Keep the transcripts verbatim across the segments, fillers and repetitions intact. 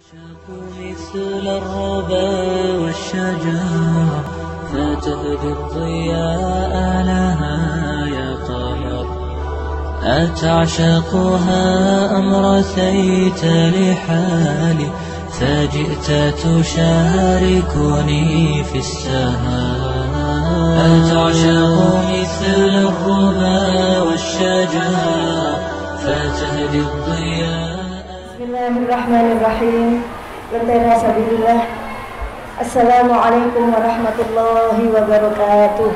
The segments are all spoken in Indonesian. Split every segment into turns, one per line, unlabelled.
مثل الربا والشجر فتهدي الضياء لها يا قمر أتعشقها أم رثيت لحالي فجئت تشاركني في السهر أتعشق مثل الربا والشجر فتهدي الضياء.
Bismillahirrahmanirrahim. Lentera sabilillah. Assalamualaikum warahmatullahi wabarakatuh.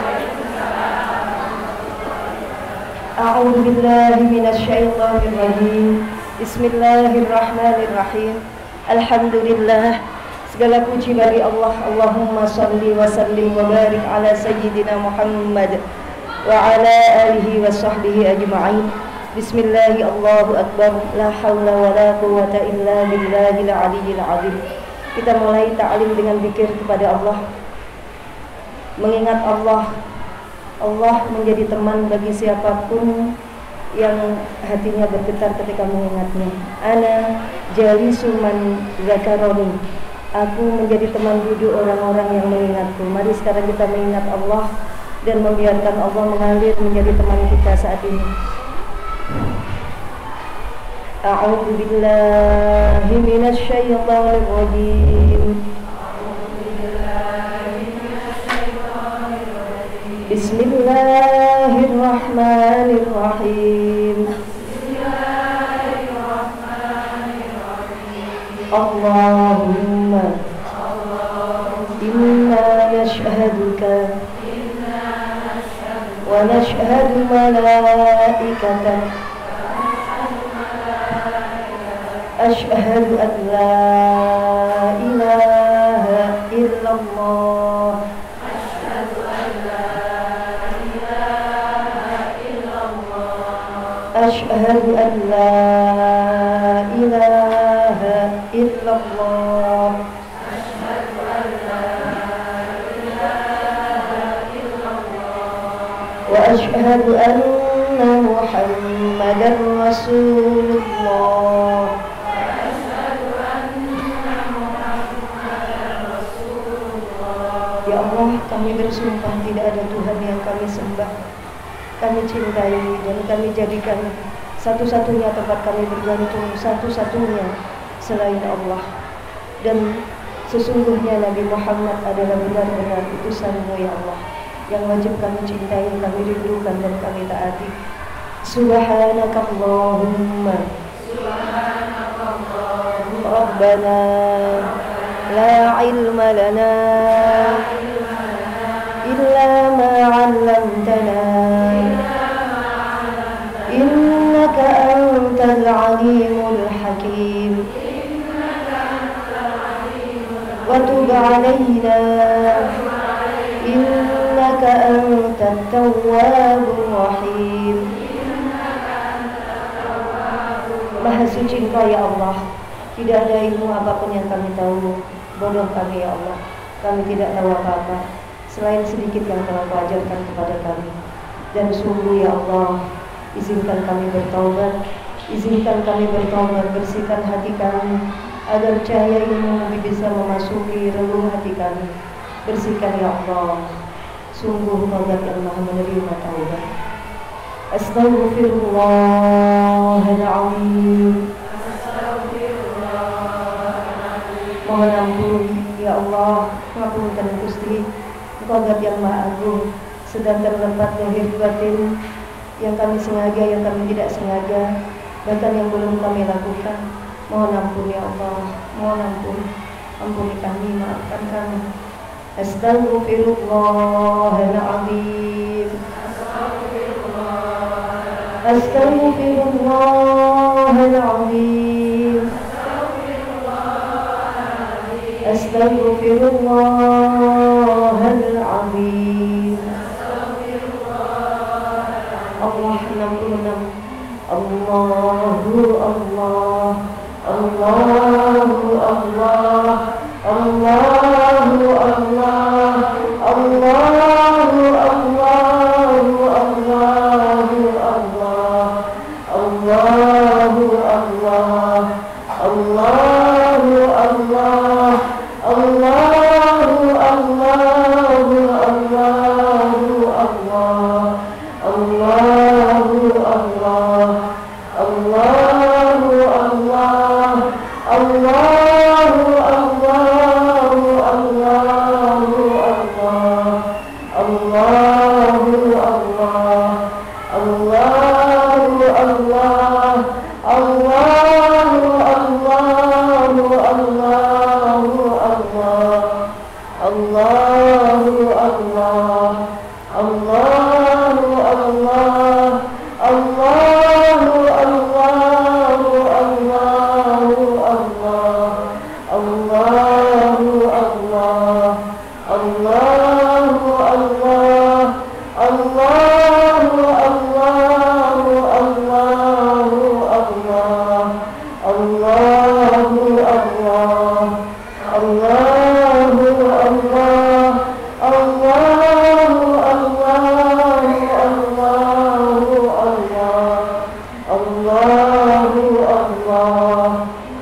A'udzu billahi minasy syaithanir rajim. Bismillahirrahmanirrahim. Alhamdulillah. Segala puji bagi Allah. Allahumma shalli wa sallim wa barik ala sayyidina Muhammad wa ala alihi wa sahbihi ajma'in. Bismillahi Allahu Akbar. La hawla wa la quwwata illa billahil aliyyil azim. Kita mulai ta'lim dengan zikir kepada Allah, mengingat Allah. Allah menjadi teman bagi siapapun yang hatinya bergetar ketika mengingatnya. Ana jalisu man zakaroni. Aku menjadi teman duduk orang-orang yang mengingatku. Mari sekarang kita mengingat Allah dan membiarkan Allah mengalir menjadi teman kita saat ini. A'udzu billahi minasy syaithanir rajim. Bismillahirrahmanirrahim. Allahumma inna nashhaduka wa nashhadu malaikatak Ashhadu an la ilaha illallah. Ashhadu an la ilaha illallah. Ashhadu an la ilaha illallah. Ashhadu an la ilaha illallah. Wa ashhadu anna Muhammadar Rasulullah. Ya Allah, kami bersumpah tidak ada Tuhan yang kami sembah, kami cintai dan kami jadikan satu-satunya tempat kami bergantung, satu-satunya selain Allah. Dan sesungguhnya Nabi Muhammad adalah benar-benar utusan-Mu ya Allah, yang wajib kami cintai, kami rindukan dan kami taati. Subhanakallahumma Rabbana la ilma lana illa ma 'allamtana innaka antal alimul hakim wa tub 'alaina innaka antat tawwabur rahim. Maha suci Engkau ya Allah, tidak ada ilmu apapun yang kami tahu. Bodoh kami ya Allah, kami tidak tahu apa-apa selain sedikit yang telah Kau ajarkan kepada kami. Dan sungguh ya Allah, izinkan kami bertaubat, izinkan kami bertaubat, bersihkan hati kami agar cahaya ilmu bisa memasuki relung hati kami. Bersihkan ya Allah, sungguh Kau yang Maha menerima taubat. Astaghfirullahaladzim. Mohon ampun ya Allah, ngapunten Gusti, Engkau zat yang Maha Agung, sedang terdapat lahir batin yang kami sengaja, yang kami tidak sengaja, bahkan yang belum kami lakukan. Mohon ampun ya Allah, mohon ampun, ampuni kami, maafkan kami. Astaghfirullahaladzim. Astaghfirullahaladzim. Astaghfirullahaladzim. Allah enam puluh enam. Allahu Allah, Allahu Allah, Allahu Allah, Allahu Allahu Allahu Allah, Allahu Allah, Allahu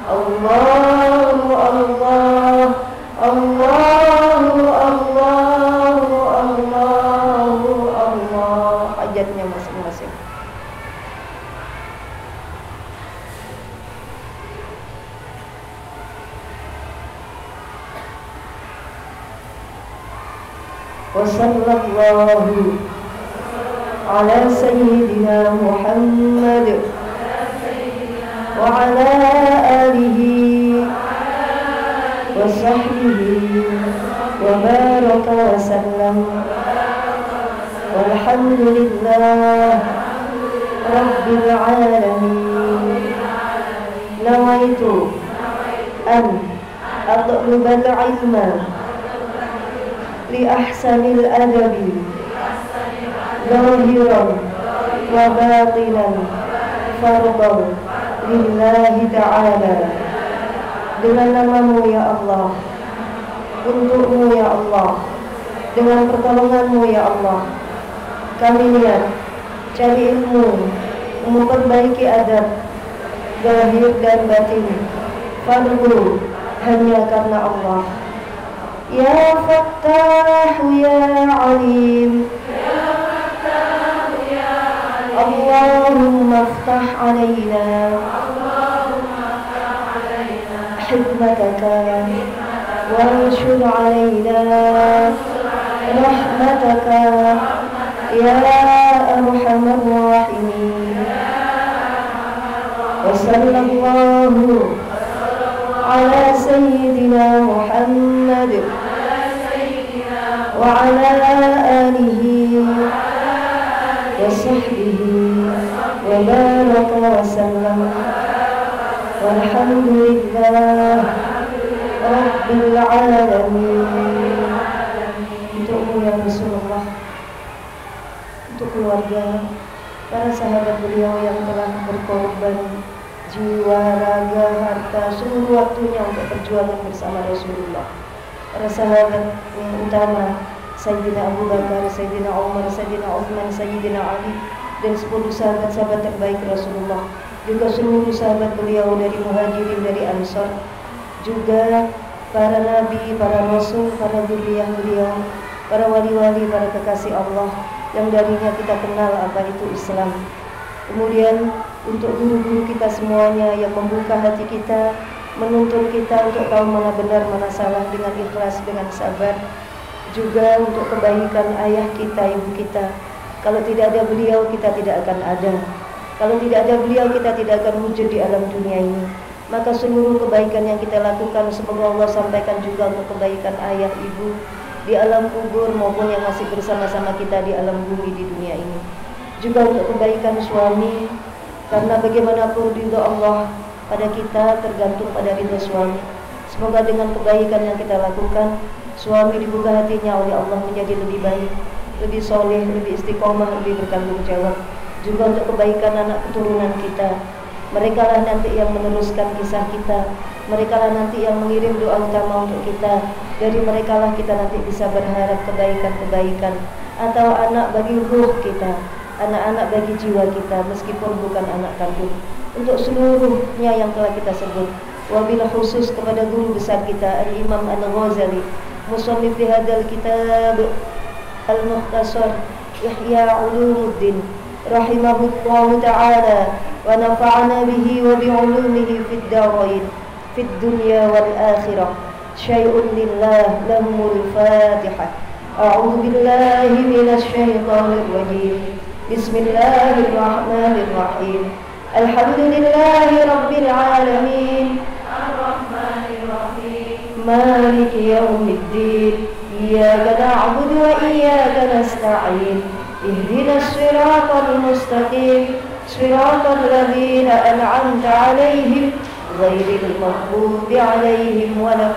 Allahu Allah, Allahu Allahu Allahu Allah. Hajatnya masing-masing. Wa sallallahu ala sayyidina Muhammad wa ala alihi wa sahbihi wa baraka wa sallam. Walhamdulillah rabbil alamin. Nawaitu an atlubal ilma li ahsanil adabi zahiran wa batinan fardan lillahi ta'ala. Dengan namamu ya Allah, untukmu ya Allah, dengan pertolonganmu ya Allah, kami niat cari ilmu, memperbaiki adab zahir dan batin, fardu hanya karena Allah. Ya Fattah ya Alim, Allahumma aftah alaina hikmataka wanshur alaina rahmataka ya arhamar rahimin. Wa sallallahu ala sayyidina Muhammad wa ala alihi wa sahbihi wa baraka wa sallam. Walhamdulillah rabbil alamin. Untukmu ya Rasulullah, untuk keluarga, para sahabat beliau yang telah berkorban jiwa, raga, harta, seluruh waktunya untuk perjuangan bersama Rasulullah. Para sahabat yang utama, Sayyidina Abu Bakar, Sayyidina Umar, Sayyidina Uthman, Sayyidina Ali, dan sepuluh sahabat-sahabat terbaik Rasulullah. Juga seluruh sahabat beliau dari Muhajirin, dari Ansar, juga para nabi, para rasul, para dzurriyyah beliau, para wali-wali, para kekasih Allah yang darinya kita kenal apa itu Islam. Kemudian untuk guru-guru kita semuanya yang membuka hati kita, menuntun kita untuk tahu mana benar, mana salah dengan ikhlas, dengan sabar. Juga untuk kebaikan ayah kita, ibu kita. Kalau tidak ada beliau, kita tidak akan ada. Kalau tidak ada beliau, kita tidak akan wujud di alam dunia ini. Maka seluruh kebaikan yang kita lakukan, semoga Allah sampaikan juga untuk kebaikan ayah, ibu di alam kubur maupun yang masih bersama-sama kita di alam bumi di dunia ini. Juga untuk kebaikan suami, karena bagaimanapun ridha Allah pada kita tergantung pada ridha suami. Semoga dengan kebaikan yang kita lakukan, suami dibuka hatinya oleh Allah menjadi lebih baik, lebih soleh, lebih istiqomah, lebih bertanggung jawab. Juga untuk kebaikan anak keturunan kita, mereka lah nanti yang meneruskan kisah kita, mereka lah nanti yang mengirim doa utama untuk kita. Dari mereka lah kita nanti bisa berharap kebaikan-kebaikan. Atau anak bagi ruh kita, anak-anak bagi jiwa kita, meskipun bukan anak kandung. Untuk seluruhnya yang telah kita sebut, wabil khusus kepada guru besar kita Al-Imam Al-Ghazali, musannif fi hadzal kitab Al-Mukhtasar Ihya Ulumuddin, rahimahullahu ta'ala wa nafa'ana bihi wa bi'ulumihi fid darain fid dunya wal akhirah. Syai'un lillah, lahumul fatihah. A'udzu billahi minasy syaithanir rajim. Bismillahirrahmanirrahim. Alhamdulillahi rabbil alamin, arrahmanir rahim, maliki yaumiddin. Iyyaka na'budu wa iyyaka nasta'in. Ihdinas siratal mustaqim, siratal ladzina an'amta 'alaihim ghairil maghdubi 'alaihim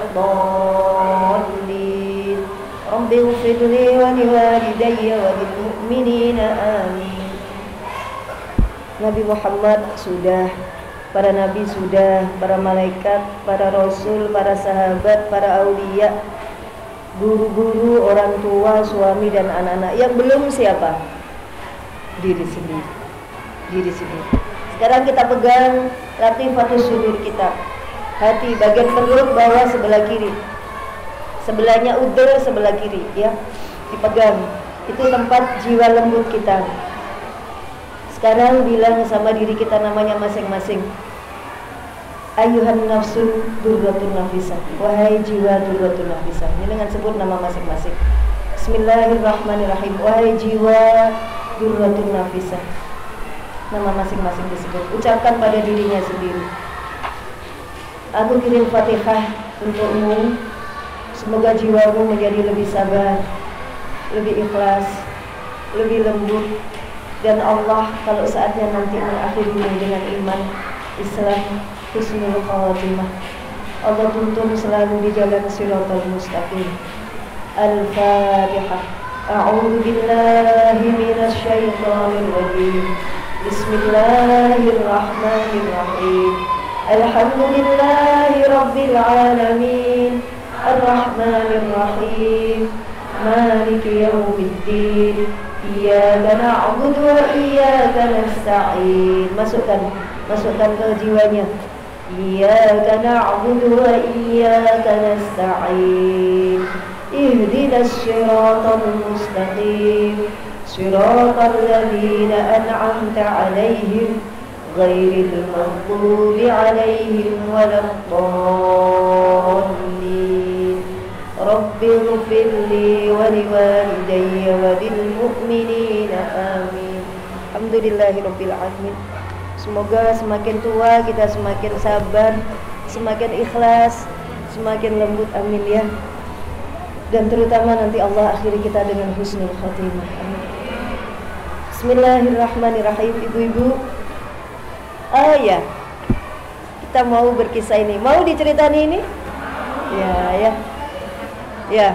waladdallin. Rabbi ighfirli wa liwalidayya wa lil mu'minina amin. Nabi Muhammad sudah, para nabi sudah, para malaikat, para rasul, para sahabat, para aulia, guru-guru, orang tua, suami dan anak-anak. Yang belum siapa? Diri sendiri. Diri sendiri. Sekarang kita pegang Latifatus Sudur kita. hati, bagian perut bawah sebelah kiri, sebelahnya udel sebelah kiri, ya, dipegang. Itu tempat jiwa lembut kita. Sekarang bilang sama diri kita namanya masing-masing. Ayuhan nafsun durratun nafisah, wahai jiwa durratun nafisah. Ini dengan sebut nama masing-masing. Bismillahirrahmanirrahim. Wahai jiwa durratun nafisah. Nama masing-masing disebut. Ucapkan pada dirinya sendiri. Aku kirim Fatihah untukmu. Semoga jiwamu menjadi lebih sabar, lebih ikhlas, lebih lembut. Dan Allah kalau saatnya nanti mengakhirimu dengan iman, Islam, husnul khawatimah. Allah tuntun selalu di jalan siratal mustaqim. Al-Fatihah. A'udzu billahi minasy syaithanir rajim. Bismillahirrahmanirrahim. Alhamdulillahi rabbil alamin. Ar-Rahmanir Rahim. Maliki yaumiddin. Iyyaka na'budu wa iyyaka nasta'in. Masukkan, masukkan ke jiwanya. Iyyaka na'budu wa iyyaka nasta'in. Ihdinas siratal mustaqim. Siratal ladzina an'amta 'alaihim ghairil maghdubi 'alaihim waladdallin. Rabbi ighfirli wa liwalidayya wa lil mu'minina amin. Alhamdulillahirabbil alamin. Semoga semakin tua kita semakin sabar, semakin ikhlas, semakin lembut, amin ya. Dan terutama nanti Allah akhiri kita dengan husnul khatimah, amin. Bismillahirrahmanirrahim. Ibu-ibu, oh ya, kita mau berkisah ini. Mau diceritain ini? Ya, ya. Ya.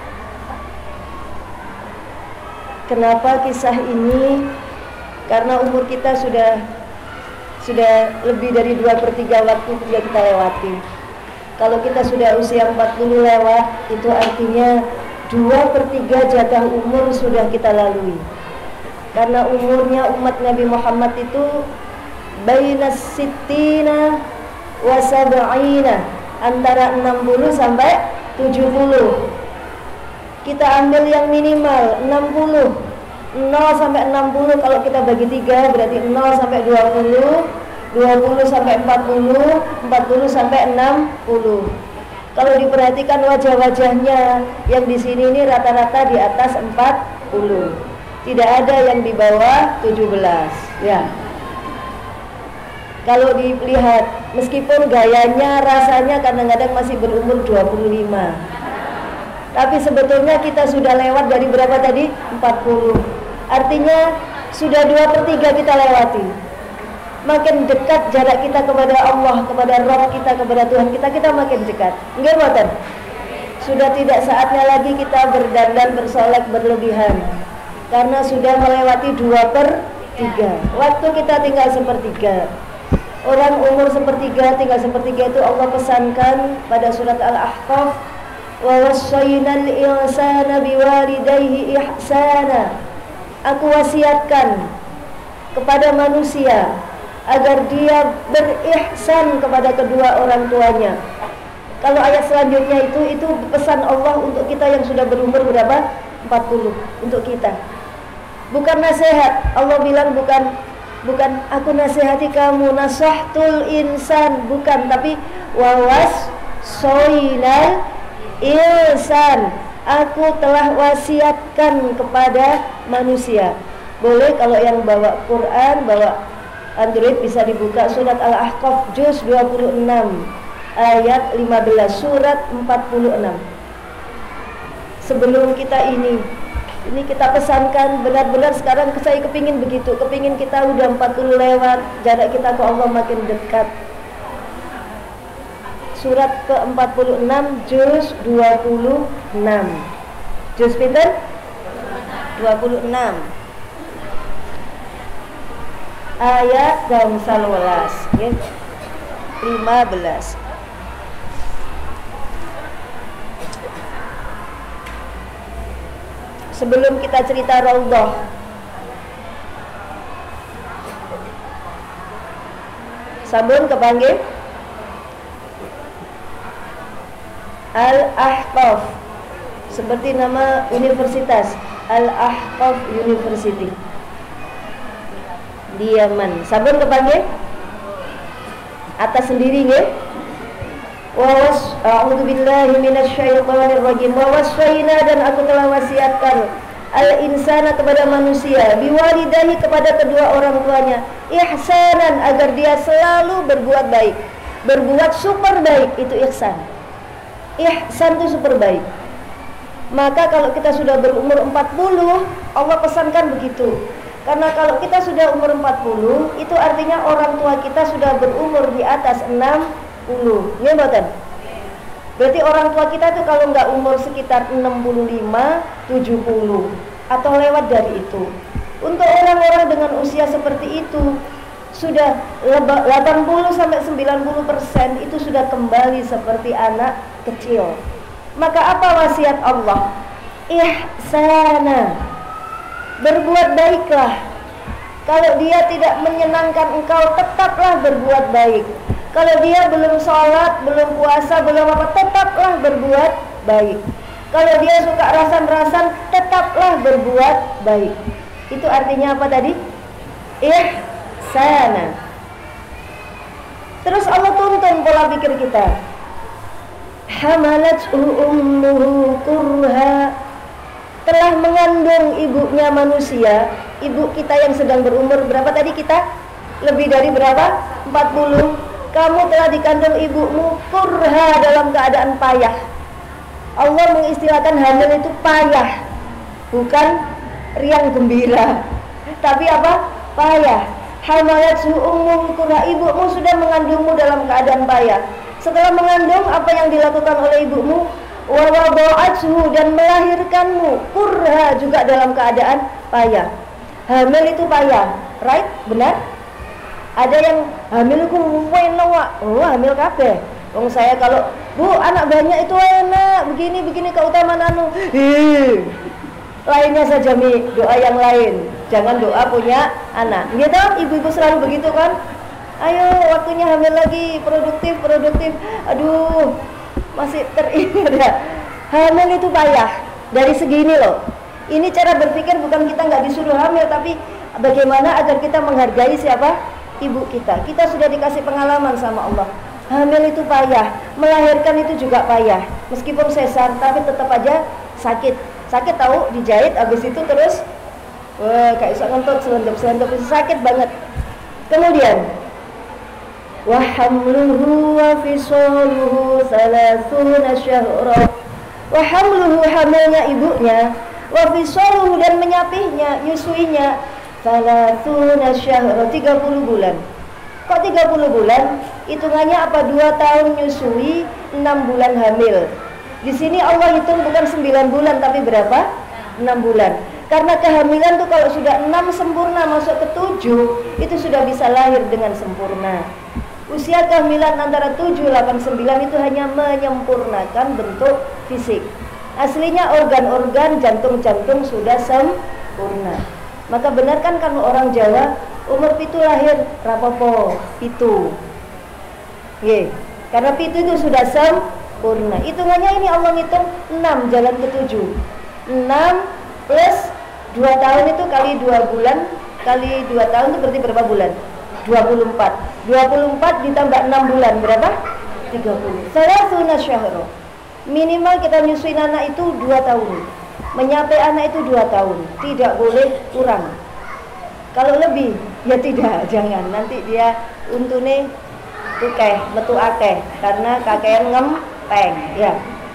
Kenapa kisah ini? Karena umur kita sudah sudah lebih dari dua per tiga waktu sudah kita lewati. Kalau kita sudah usia empat puluh lewat, itu artinya dua per tiga jatah umur sudah kita lalui. Karena umurnya umat Nabi Muhammad itu bainas sittina wa sab'ina, antara enam puluh sampai tujuh puluh. Kita ambil yang minimal enam puluh. nol sampai enam puluh kalau kita bagi tiga berarti nol sampai dua puluh, dua puluh sampai empat puluh, empat puluh sampai enam puluh. Kalau diperhatikan wajah-wajahnya yang di sini ini rata-rata di atas empat puluh. Tidak ada yang di bawah tujuh belas, ya. Kalau dilihat, meskipun gayanya, rasanya kadang-kadang masih berumur dua puluh lima, tapi sebetulnya kita sudah lewat dari berapa tadi? empat puluh. Artinya sudah dua per tiga kita lewati. Makin dekat jarak kita kepada Allah, kepada Rabb kita, kepada Tuhan kita, kita makin dekat. Nggih mboten? Sudah tidak saatnya lagi kita berdandan bersolek berlebihan, karena sudah melewati dua per tiga. Waktu kita tinggal sepertiga. Orang umur sepertiga, tinggal sepertiga itu Allah pesankan pada surat Al-Ahqaf, wa wassaynal insana biwalidayhi ihsana. Aku wasiatkan kepada manusia agar dia berihsan kepada kedua orang tuanya. Kalau ayat selanjutnya itu itu pesan Allah untuk kita yang sudah berumur berapa? empat puluh, untuk kita. Bukan nasihat. Allah bilang bukan bukan aku nasihati kamu, nasahtul insan, bukan, tapi wawas soinal insan, aku telah wasiatkan kepada manusia. Boleh kalau yang bawa Quran, bawa Android bisa dibuka surat Al-Ahqaf juz dua puluh enam ayat lima belas, surat empat puluh enam. Sebelum kita ini Ini kita pesankan benar-benar sekarang saya kepingin begitu, kepingin kita udah empat puluh lewat, jarak kita ke Allah makin dekat. Surat ke empat puluh enam juz dua puluh enam. Juz pinten? dua puluh enam. Ayat gangsal welas, nggih. lima belas. Sebelum kita cerita Raudhah, sampun kepanggih Al-Ahqaf, seperti nama universitas, Al-Ahqaf University di Yaman. Sampun kepanggih atas sendiri nggih. Wa was a'udzu billahi minasyaitonir rajim. Wa wasfaina, dan aku telah wasiatkan al-insana kepada manusia, biwalidahi kepada kedua orang tuanya, ihsanan agar dia selalu berbuat baik. Berbuat super baik itu ihsan. Ihsan itu super baik. Maka kalau kita sudah berumur empat puluh, Allah pesankan begitu. Karena kalau kita sudah umur empat puluh, itu artinya orang tua kita sudah berumur di atas enam puluh. Nggih mboten? Berarti orang tua kita tuh kalau nggak umur sekitar enam puluh lima, tujuh puluh atau lewat dari itu. Untuk orang-orang dengan usia seperti itu, sudah delapan puluh sampai sembilan puluh persen itu sudah kembali seperti anak kecil. Maka apa wasiat Allah? Ihsana, berbuat baiklah. Kalau dia tidak menyenangkan engkau, tetaplah berbuat baik. Kalau dia belum sholat, belum puasa, belum apa, tetaplah berbuat baik. Kalau dia suka rasan-rasan, tetaplah berbuat baik. Itu artinya apa tadi? Ihsana. Terus Allah tuntun pola pikir kita. Hamalathu ummuhu kurha, telah mengandung ibunya manusia, ibu kita yang sedang berumur berapa tadi kita? Lebih dari berapa? empat puluh. Kamu telah dikandung ibumu kurha, dalam keadaan payah. Allah mengistilahkan hamil itu payah, bukan riang gembira, tapi apa? Payah. Hamalathu ummuhu kurha, ibumu sudah mengandungmu dalam keadaan payah. Setelah mengandung, apa yang dilakukan oleh ibumu? Wa wada'athu, dan melahirkanmu kurha, juga dalam keadaan payah. Hamil itu payah, right? Benar? Ada yang hamil ku enak, oh hamil kabeh. Wong saya kalau Bu anak banyak itu enak, begini begini keutamaan anu. Hih. Lainnya saja Mi, doa yang lain. Jangan doa punya anak. Gitu, ibu-ibu selalu begitu kan? Ayo waktunya hamil lagi, produktif produktif. Aduh, masih teringat ya. Hamil itu payah. Dari segini loh. Ini cara berpikir, bukan kita nggak disuruh hamil, tapi bagaimana agar kita menghargai siapa? Ibu kita. Kita sudah dikasih pengalaman sama Allah. Hamil itu payah, melahirkan itu juga payah. Meskipun sesar, tapi tetap aja sakit. Sakit tahu, dijahit, habis itu terus, wah kayak iso ngentut, selendep-selendep, sakit banget. Kemudian, wa hamluhu wa fisaluhu thalathuna syahra. Wa hamluhu, hamilnya ibunya, wa fisaluhu, dan menyapihnya, nyusuinya, thalathuna syahra, tiga puluh bulan. Kok tiga puluh bulan? Hitungannya apa? dua tahun nyusui, enam bulan hamil. Di sini Allah hitung bukan sembilan bulan, tapi berapa? enam bulan. Karena kehamilan tuh kalau sudah enam sempurna masuk ke tujuh, itu sudah bisa lahir dengan sempurna. Usia kehamilan antara tujuh, delapan, sembilan itu hanya menyempurnakan bentuk fisik. Aslinya organ-organ jantung-jantung sudah sempurna. Maka benar kan kalau orang Jawa umur pitu lahir rapopo pitu. Nggih. Karena pitu itu sudah sempurna. Hitungannya ini Allah ngitung enam jalan ke tujuh. enam plus dua tahun itu kali dua bulan kali dua tahun itu berarti berapa bulan? dua puluh empat. dua puluh empat ditambah enam bulan berapa? tiga puluh. Salasuna syahra. Minimal kita nyusuin anak itu dua tahun. Menyapai anak itu dua tahun. Tidak boleh kurang. Kalau lebih, ya tidak, jangan. Nanti dia untune tukeh, metu akeh, karena kakean ngempeng, ya.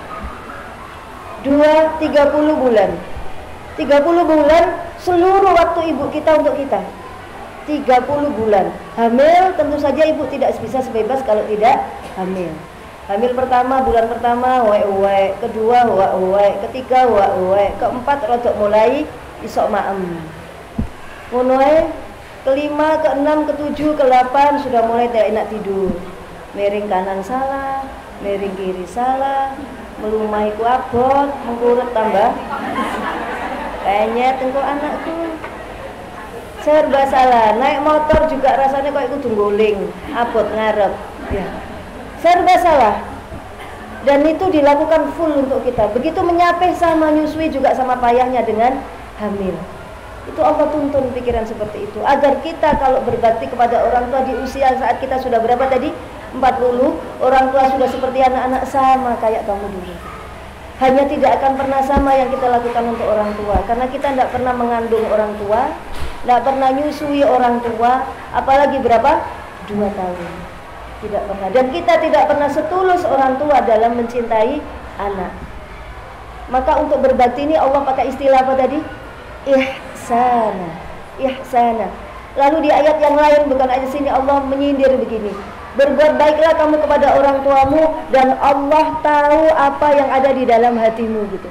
Dua, tiga puluh bulan. Tiga puluh bulan seluruh waktu ibu kita untuk kita. Tiga puluh bulan. Hamil tentu saja ibu tidak bisa sebebas kalau tidak hamil. Hamil pertama, bulan pertama, uwe-uwe, kedua, uwe-uwe, ketiga, uwe-uwe, keempat, rodok mulai isok maem. Mulai kelima, keenam, ketujuh, kedelapan sudah mulai tidak enak tidur. Miring kanan salah, miring kiri salah, melumai ku abot, mengkurut tambah penyet engko anakku. Serba salah, naik motor juga rasanya kok ikut guling, abot ngarep. Ya. Serba salah. Dan itu dilakukan full untuk kita. Begitu menyapih sama menyusui juga sama payahnya dengan hamil. Itu Allah tuntun pikiran seperti itu, agar kita kalau berbakti kepada orang tua di usia saat kita sudah berapa tadi? empat puluh, orang tua sudah seperti anak-anak, sama kayak kamu dulu. Hanya tidak akan pernah sama yang kita lakukan untuk orang tua, karena kita tidak pernah mengandung orang tua, tidak pernah nyusui orang tua, apalagi berapa? Dua tahun. Tidak pernah. Dan kita tidak pernah setulus orang tua dalam mencintai anak. Maka untuk berbakti ini Allah pakai istilah apa tadi? Ihsana. Ihsana. Lalu di ayat yang lain, bukan ayat sini, Allah menyindir begini. Berbuat baiklah kamu kepada orang tuamu, dan Allah tahu apa yang ada di dalam hatimu, gitu.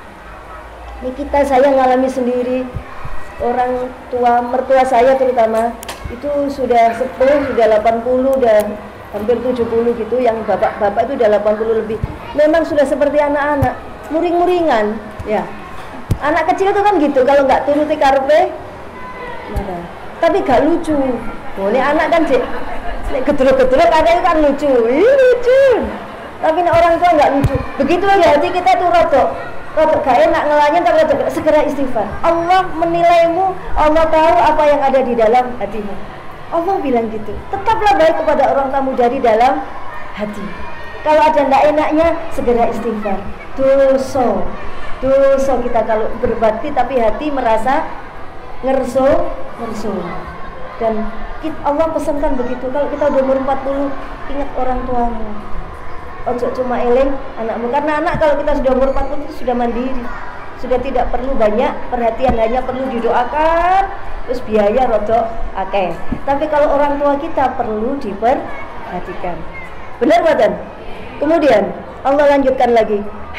Ini kita, saya ngalami sendiri. Orang tua, mertua saya terutama, itu sudah sepuh, sudah delapan puluh, udah hampir tujuh puluh gitu. Yang bapak-bapak itu udah delapan puluh lebih. Memang sudah seperti anak-anak, muring-muringan, ya. Anak kecil itu kan gitu, kalau nggak turuti karpe, marah. Tapi gak lucu. Oh, ini anak kan cik, gedruk-gedruk ada itu kan lucu. Ih, lucu. Tapi orang tua nggak lucu. Begitu aja hati kita tuh rotok. Rotok gak enak ngelanya, tapi rotok, segera istighfar. Allah menilaimu, Allah tahu apa yang ada di dalam hatimu. Allah bilang gitu. Tetaplah baik kepada orang tamu dari dalam hati. Kalau ada ndak enaknya, segera istighfar. Dosa, dosa kita kalau berbakti tapi hati merasa ngerso, ngerso. Dan kita, Allah pesankan begitu. Kalau kita udah umur empat puluh, ingat orang tuamu. Ojo cuma eling anakmu. Karena anak kalau kita sudah umur empat puluh itu sudah mandiri, sudah tidak perlu banyak perhatian, hanya perlu didoakan, terus biaya rodok akeh. Tapi kalau orang tua kita perlu diperhatikan. Benar buatan? Kemudian Allah lanjutkan lagi,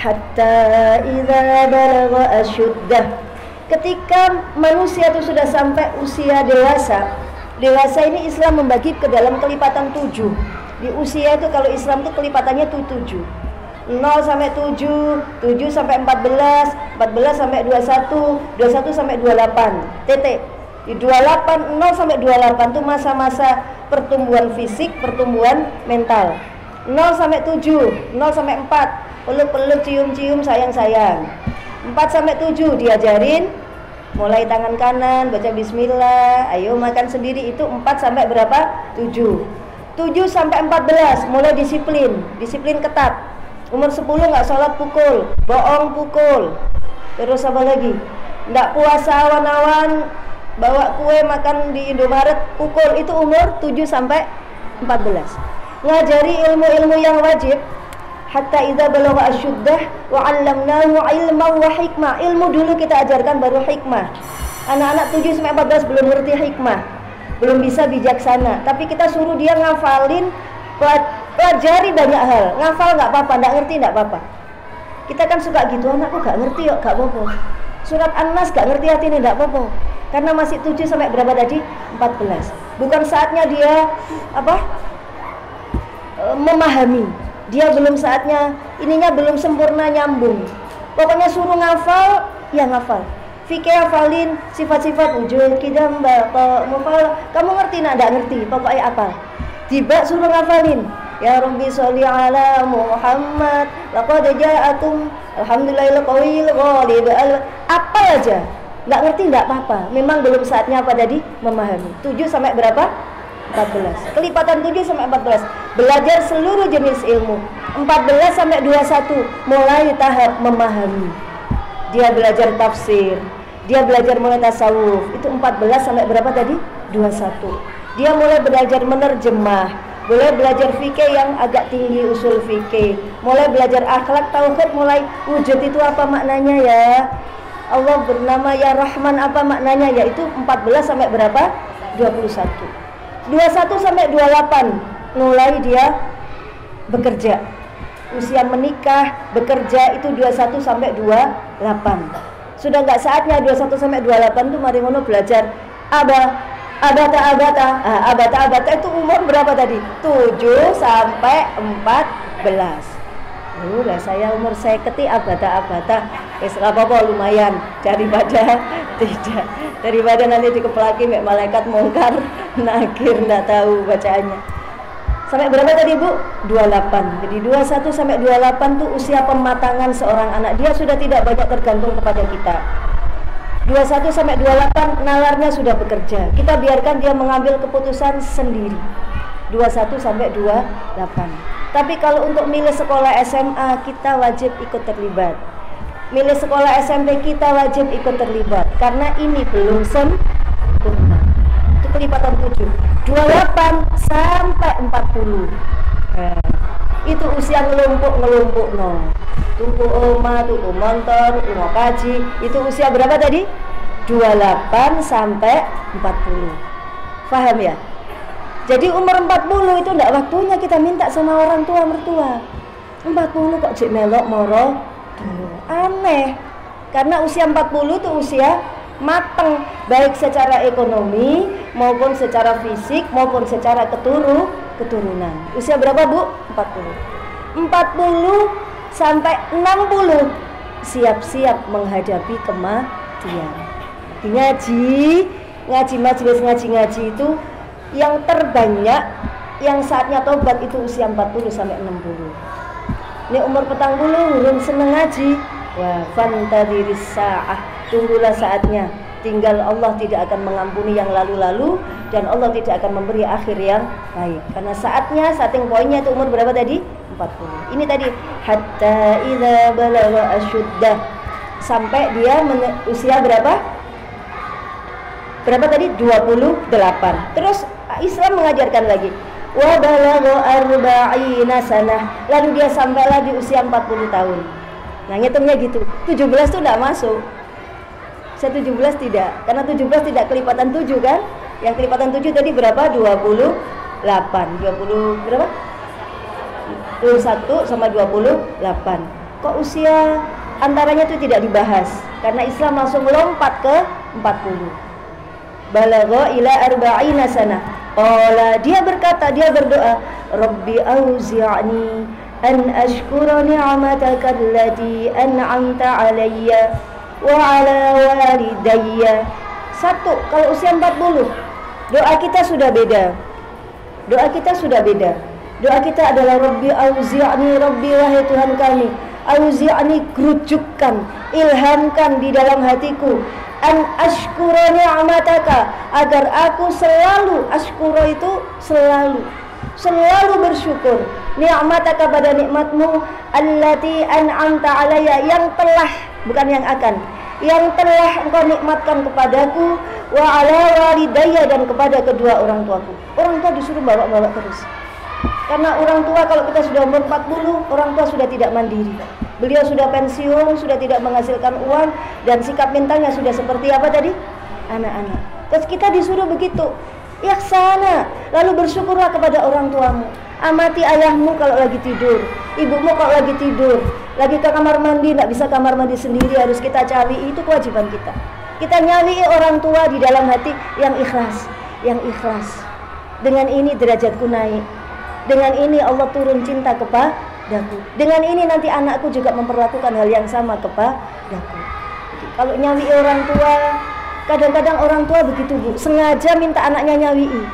hatta idza balagha asyuddah. Ketika manusia itu sudah sampai usia dewasa. Dewasa ini Islam membagi ke dalam kelipatan tujuh. Di usia itu kalau Islam itu kelipatannya tuh tujuh. nol sampai tujuh, tujuh sampai empat belas, empat belas sampai dua puluh satu, dua puluh satu sampai dua puluh delapan. Titik. Di dua puluh delapan, nol sampai dua puluh delapan itu masa-masa pertumbuhan fisik, pertumbuhan mental. nol sampai tujuh, nol sampai empat, peluk-peluk, cium-cium, sayang-sayang. empat sampai tujuh diajarin mulai tangan kanan, baca bismillah, ayo makan sendiri, itu empat sampai berapa? tujuh. tujuh sampai empat belas mulai disiplin, disiplin ketat. Umur sepuluh nggak sholat pukul, bohong pukul. Terus apa lagi? Nggak puasa awan-awan, bawa kue makan di Indomaret pukul, itu umur tujuh sampai empat belas. Ngajari ilmu-ilmu yang wajib. Hatta idza balagha asyuddah wa 'allamnahu 'ilman wa hikmah. Ilmu dulu kita ajarkan, baru hikmah. Anak-anak tujuh sampai empat belas belum ngerti hikmah, belum bisa bijaksana, tapi kita suruh dia ngafalin, pelajari banyak hal. Ngafal nggak apa-apa, nggak ngerti nggak apa-apa. Kita kan suka gitu, anakku nggak ngerti yuk, nggak apa-apa. Surat An-Nas nggak ngerti hati ini, nggak apa-apa. Karena masih tujuh sampai berapa tadi? empat belas. Bukan saatnya dia apa? E, memahami. Dia belum saatnya, ininya belum sempurna nyambung. Pokoknya suruh ngafal, ya ngafal. Fikih hafalin sifat-sifat wujud, kidam, baqa, mufal. Kamu ngerti nak? Nggak ngerti, pokoknya apa? Tiba suruh ngafalin. Ya Rabbi sholli ala Muhammad, laqad ja'atum alhamdulillahil qawiyil ghalib. Apa aja? Nggak ngerti nggak apa-apa. Memang belum saatnya apa tadi? Memahami. tujuh sampai berapa? empat belas. Kelipatan tujuh sampai empat belas. Belajar seluruh jenis ilmu. empat belas sampai dua puluh satu mulai tahap memahami. Dia belajar tafsir, dia belajar mulai tasawuf. Itu empat belas sampai berapa tadi? dua puluh satu. Dia mulai belajar menerjemah, mulai belajar fikih yang agak tinggi, usul fikih, mulai belajar akhlak, tauhid, mulai wujud itu apa maknanya ya? Allah bernama ya Rahman, apa maknanya? Yaitu empat belas sampai berapa? dua puluh satu. dua puluh satu sampai dua puluh delapan mulai dia bekerja. Usia menikah, bekerja itu dua puluh satu sampai dua puluh delapan. Sudah enggak saatnya dua puluh satu sampai dua puluh delapan itu mari ngono belajar aba abata abata. Ah, abata abata itu umur berapa tadi? tujuh sampai empat belas. Oh, lah saya umur saya keti abata abata. Wis apa-apa lumayan daripada tidak. Daripada nanti dikeplaki mek malaikat mungkar nakir ndak tahu bacaannya. Sampai berapa tadi Bu? dua puluh delapan. Jadi dua puluh satu sampai dua puluh delapan itu usia pematangan seorang anak. Dia sudah tidak banyak tergantung kepada kita. dua puluh satu sampai dua puluh delapan nalarnya sudah bekerja. Kita biarkan dia mengambil keputusan sendiri. dua puluh satu sampai dua puluh delapan. Tapi kalau untuk milih sekolah S M A kita wajib ikut terlibat. Milih sekolah S M P kita wajib ikut terlibat karena ini belum sempurna. Itu kelipatan tujuh. dua puluh delapan sampai empat puluh. Nah, itu usia ngelumpuk-ngelumpuk no. Tuku oma, tuku motor, tuku kaji. Itu usia berapa tadi? dua puluh delapan sampai empat puluh. Paham ya? Jadi umur empat puluh itu enggak waktunya kita minta sama orang tua mertua. empat puluh kok jek melok moro. Aneh. Karena usia empat puluh itu usia mateng, baik secara ekonomi maupun secara fisik maupun secara keturu keturunan. Usia berapa Bu? empat puluh. empat puluh sampai enam puluh siap-siap menghadapi kematian. Ngaji, ngaji majelis ngaji-ngaji itu yang terbanyak, yang saatnya tobat itu usia empat puluh sampai enam puluh. Ini umur petang puluh urung seneng ngaji. Wah, fantadiris sa'ah, tunggulah saatnya. Tinggal Allah tidak akan mengampuni yang lalu-lalu dan Allah tidak akan memberi akhir yang baik. Karena saatnya, starting pointnya itu umur berapa tadi? empat puluh. Ini tadi hatta idza balagha asyuddah, sampai dia usia berapa? Berapa tadi? dua puluh delapan. Terus Islam mengajarkan lagi wa balagha arba'ina sanah, lalu dia sampailah di usia empat puluh tahun. Nah, ngitungnya gitu. tujuh belas itu enggak masuk. Usia tujuh belas tidak, karena tujuh belas tidak kelipatan tujuh kan? Yang kelipatan tujuh tadi berapa? dua puluh delapan. dua puluh berapa? dua puluh satu sama dua puluh delapan. Kok usia antaranya itu tidak dibahas? Karena Islam langsung lompat ke empat puluh. Balagha ila arba'ina sana. Qala, dia berkata, dia berdoa, Rabbi auzi'ni an ashkura ni'mataka allati an'amta alayya wa ala walidayya. Satu, kalau usia empat puluh, doa kita sudah beda. Doa kita sudah beda. Doa kita adalah Rabbi auzi'ni, Rabbi wahai Tuhan kami, auzi'ni, gerujukkan, ilhamkan di dalam hatiku, an ashkura ni'mataka, agar aku selalu, ashkura itu selalu selalu bersyukur, ni'mataka pada nikmatmu, allati an'amta alayya, yang telah, bukan yang akan, yang telah engkau nikmatkan kepadaku, wa ala walidayya, dan kepada kedua orang tuaku. Orang tua disuruh bawa-bawa terus. Karena orang tua kalau kita sudah umur empat puluh, orang tua sudah tidak mandiri. Beliau sudah pensiun, sudah tidak menghasilkan uang, dan sikap mintanya sudah seperti apa tadi? Anak-anak. Terus kita disuruh begitu. Yaksana, lalu bersyukurlah kepada orang tuamu. Amati ayahmu kalau lagi tidur, ibumu kalau lagi tidur, lagi ke kamar mandi, tidak bisa kamar mandi sendiri, harus kita cari. Itu kewajiban kita. Kita nyari orang tua di dalam hati yang ikhlas, yang ikhlas. Dengan ini derajatku naik. Dengan ini Allah turun cinta kepadaku. Dengan ini nanti anakku juga memperlakukan hal yang sama kepadaku. Kalau nyawi orang tua, kadang-kadang orang tua begitu Bu, sengaja minta anaknya nyawi'i.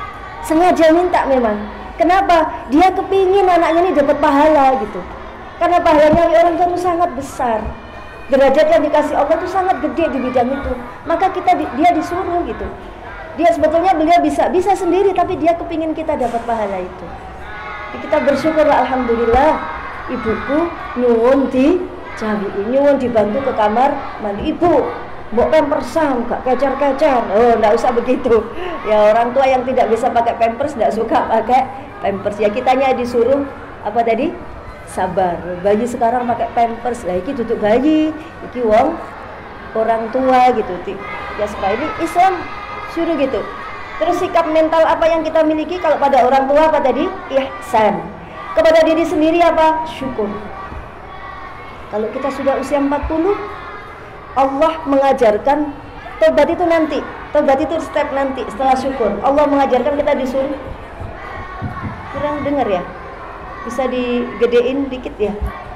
Sengaja minta memang. Kenapa? Dia kepingin anaknya ini dapat pahala gitu. Karena pahala nyawi orang tua itu sangat besar. Derajat yang dikasih Allah itu sangat gede di bidang itu. Maka kita dia disuruh gitu. Dia sebetulnya beliau bisa bisa sendiri, tapi dia kepingin kita dapat pahala itu. Jadi kita bersyukurlah, alhamdulillah ibuku nyuwun di jawi'i, nyuwun dibantu ke kamar mandi. Ibu, mbok pampersan, gak kecer-kecer. Oh, enggak usah begitu. Ya orang tua yang tidak bisa pakai pampers enggak suka pakai pampers. Ya kitanya disuruh apa tadi? Sabar. Bayi sekarang pakai pampers. Lah iki duduk bayi, iki wong orang tua gitu. Ya supaya ini Islam suruh gitu. Terus sikap mental apa yang kita miliki kalau pada orang tua apa tadi? Ihsan. Kepada diri sendiri apa? Syukur. Kalau kita sudah usia empat puluh, Allah mengajarkan tobat itu nanti. Tobat itu step nanti setelah syukur. Allah mengajarkan kita disuruh. Kurang dengar ya? Bisa digedein dikit ya?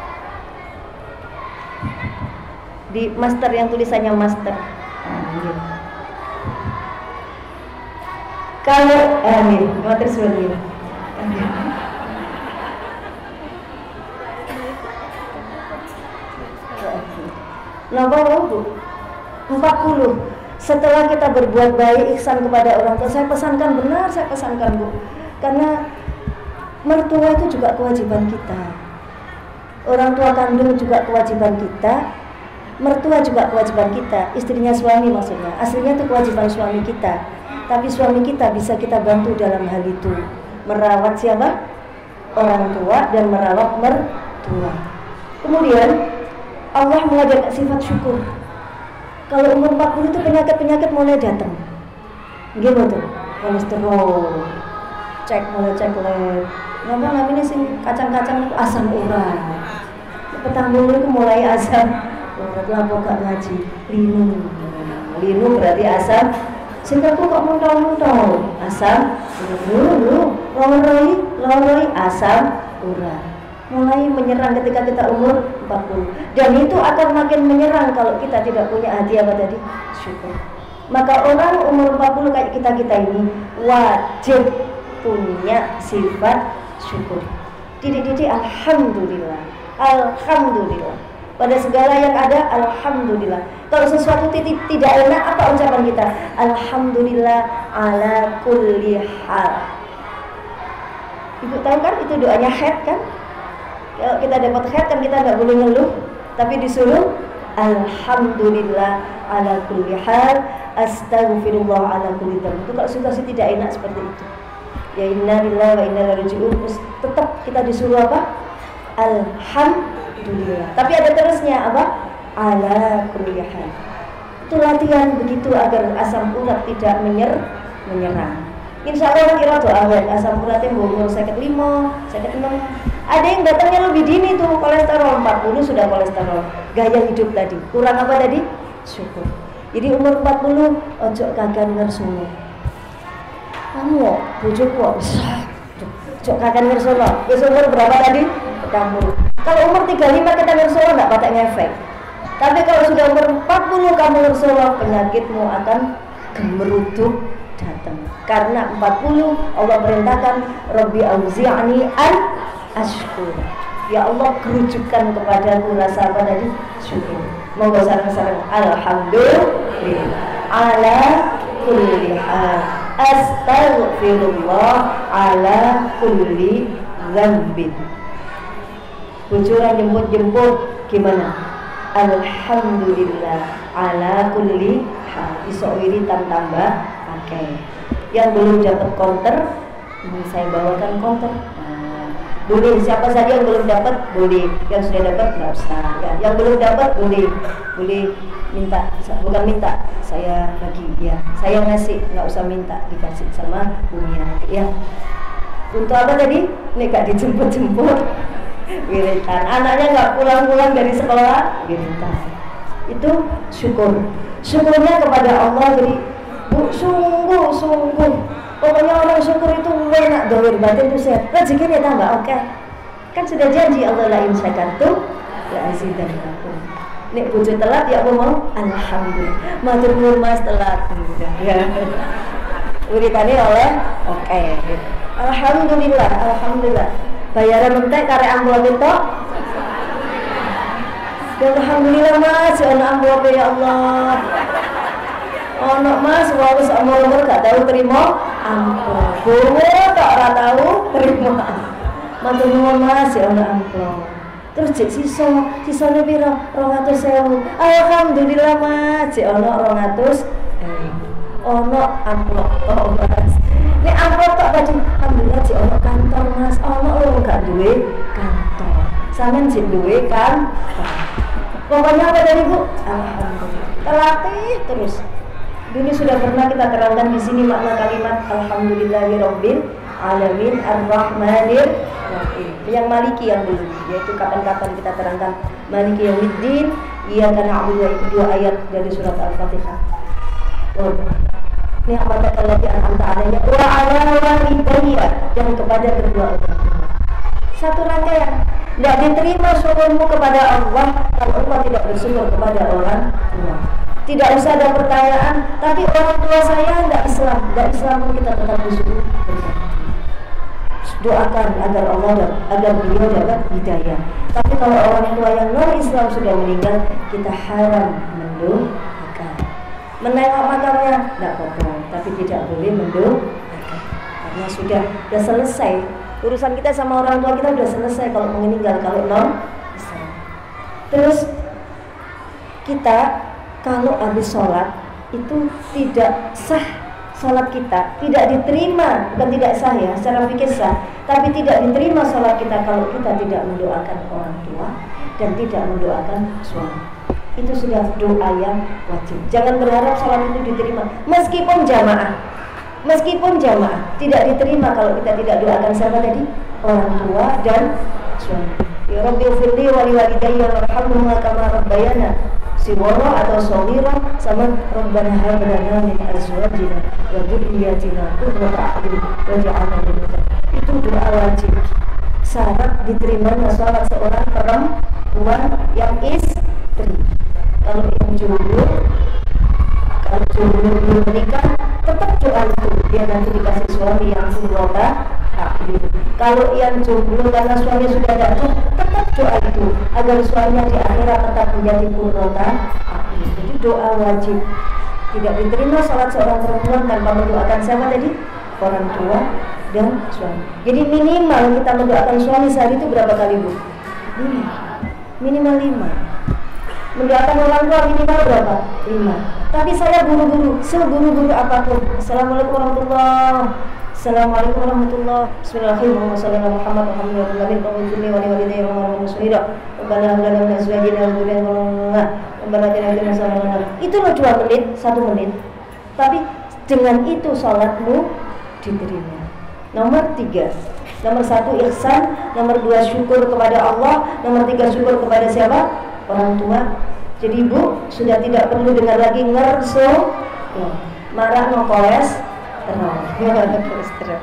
Di master yang tulisannya master. Amin. Kalau amin, matur suwun. Napa Bu? empat puluh. Setelah kita berbuat baik ihsan kepada orang tua, saya pesankan benar, saya pesankan Bu. Karena mertua itu juga kewajiban kita. Orang tua kandung juga kewajiban kita. Mertua juga kewajiban kita. Istrinya suami maksudnya. Aslinya itu kewajiban suami kita. Tapi suami kita bisa kita bantu dalam hal itu. Merawat siapa? Orang tua dan merawat mertua. Kemudian Allah mengajarkan sifat syukur. Kalau umur empat puluh itu penyakit-penyakit mulai datang. Gimana tuh? Kolesterol, cek mulai cek lab. Napa namanya sing kacang-kacang itu asam urat. Petang dulu itu mulai asam urat lapo gak ngaji. Linu. Linu berarti asam. Sehingga aku kok muntah-muntah. Asam dulu dulu. Lawan-lawan lawan asam urat. Mulai menyerang ketika kita umur empat puluh. Dan itu akan makin menyerang kalau kita tidak punya hati apa tadi? Syukur. Maka orang umur empat puluh kayak kita-kita ini wajib punya sifat syukur. Didik-didik alhamdulillah. Alhamdulillah. Pada segala yang ada alhamdulillah. Kalau sesuatu tidak tidak enak, apa ucapan kita? Alhamdulillah ala kulli hal. Ibu tahu kan itu doanya head kan? Kalau kita dapat khair kan kita nggak boleh ngeluh, tapi disuruh alhamdulillah ala kulli hal, astaghfirullah ala kulli dzamb. Itu kalau situasi tidak enak seperti itu. Ya inna lillahi wa inna ilaihi raji'un. Tetap kita disuruh apa? Alhamdulillah. Tapi ada terusnya apa? Ala kulli hal. Itu latihan begitu agar asam urat tidak menyer menyerang. Insya Allah kira tuh awet asam uratnya umur sakit lima, sakit enam. Ada yang datangnya lebih dini tuh kolesterol empat puluh sudah kolesterol. Gaya hidup tadi kurang apa tadi? Syukur. Jadi umur empat puluh ojo kagan ngersono. Kamu bojo kok ojo kagan ngersono. Wis umur berapa tadi? Kamu. Kalau umur tiga puluh lima kita ngersono enggak patek ngefek. Tapi kalau sudah umur empat puluh kamu ngersono, penyakitmu akan gemeruduk datang. Karena empat puluh Allah perintahkan Rabbi auzi'ani an ashkur. Ya Allah kerujukan kepadaku rasa apa tadi? Syukur. Monggo sareng-sareng alhamdulillah ala kulli hal, astaghfirullah ala kulli dzambin. Bocoran jemput-jemput gimana? Alhamdulillah ala kulli hal. Iso wiritan tambah pakai. Yang belum dapat konter, saya bawakan konter. Nah, boleh siapa saja yang belum dapat boleh, yang sudah dapat nggak usah. Ya, yang belum dapat boleh, boleh minta, bukan minta, saya bagi ya, saya ngasih, nggak usah minta, dikasih sama punya. Ya, untuk apa tadi? Nih gak dijemput-jemput, wiritan. Anaknya nggak pulang-pulang dari sekolah, wiritan. Itu syukur. Syukurnya kepada Allah jadi. Bu, sungguh, sungguh. Pokoknya orang syukur itu enak, dohir batin itu sehat. Rezekinya tambah, oke. Okay. Kan sudah janji Allah la in syakartum la azidannakum. Nek bojo telat ya aku mau alhamdulillah. Matur nuwun Mas telat. Ya. Uritane oleh oke. Okay. Alhamdulillah, alhamdulillah. Bayaran entek karek amplop itu. Alhamdulillah Mas, ana amplop ya Allah. Oh no Mas, wong wis umur gak tahu terima amplop. Bowo tak ora tahu terima. Matur nuwun Mas, ya ana amplop. Terus jek sisa, sisane piro? dua ratus ribu. Alhamdulillah Mas, jek ana dua ratus ribu. Ono amplop oh Mas. Nek amplop tok tadi, alhamdulillah jek ana kantor Mas. Ono lho gak duwe kantor. Sampeyan jek duwe kan. Pokoknya apa tadi Bu? Alhamdulillah. Terlatih terus. Dulu sudah pernah kita terangkan di sini makna kalimat Alhamdulillahirabbil alamin arrahmanir rahim. Yang maliki yang belum, yaitu kapan-kapan kita terangkan maliki yaumiddin, iyyaka na'budu, itu dua ayat dari surat Al-Fatihah. Oh. Ini apa lagi an'amta alayya wa 'ala walidayya, dan kepada kedua orang tua. Satu rangkaian. Tidak diterima syukurmu kepada Allah kalau Allah tidak bersyukur kepada orang tua. Tidak usah ada pertanyaan, tapi orang tua saya tidak Islam, tidak Islam pun kita tetap bersyukur. doakan agar Allah agar beliau dapat hidayah. Tapi kalau orang tua yang non Islam sudah meninggal, kita haram mendoakan. Menengok makamnya tidak apa-apa, tapi tidak boleh mendoakan karena sudah sudah selesai urusan kita sama orang tua kita, sudah selesai kalau meninggal kalau non Islam. Terus kita kalau habis sholat itu tidak sah, sholat kita tidak diterima, bukan tidak sah ya, secara fikih sah, tapi tidak diterima sholat kita kalau kita tidak mendoakan orang tua dan tidak mendoakan suami. Itu sudah doa yang wajib. Jangan berharap sholat itu diterima meskipun jamaah, meskipun jamaah tidak diterima kalau kita tidak doakan siapa tadi? Orang tua dan suami. Ya Rabbi firli wa liwalidayya warhamhuma kama rabbayana siwara atau shaghira, sama Rabbana hab lana min azwajina wa dhurriyyatina qurrata a'yun waj'alna lil muttaqin. Itu doa wajib. Syarat diterimanya salat seorang perempuan yang istri. Kalau yang jomblo, kalau jomblo belum menikah, tetap doa itu dia nanti dikasih suami yang qurrata a'yun. Kalau yang jomblo karena suami sudah datang, tetap doa itu agar suaminya di akhirat tetap menjadi qurrata a'yun. Jadi doa wajib. Tidak diterima salat seorang perempuan tanpa mendoakan siapa tadi? Orang tua dan suami. Jadi minimal kita mendoakan suami sehari itu berapa kali, Bu? Lima. Minimal lima. Mendoakan orang tua minimal berapa? Lima. Tapi saya buru-buru, seburu-buru apapun. Assalamualaikum warahmatullahi wabarakatuh. Assalamualaikum warahmatullahi wabarakatuh. Bismillahirrahmanirrahim. Sallallahu Muhammad alhamdulillah min qawli wa liwalidayya wa muslimin. Rabbana hab lana min azwajina wa dhurriyyatina Rabbana atina fid dunya hasanah. Itu loh dua menit, satu menit. Tapi dengan itu salatmu diterima. Nomor tiga, nomor satu ihsan, nomor dua syukur kepada Allah, nomor tiga syukur kepada siapa? Orang tua. Jadi ibu sudah tidak perlu dengar lagi ngerso, ya, marah no koles terus terus.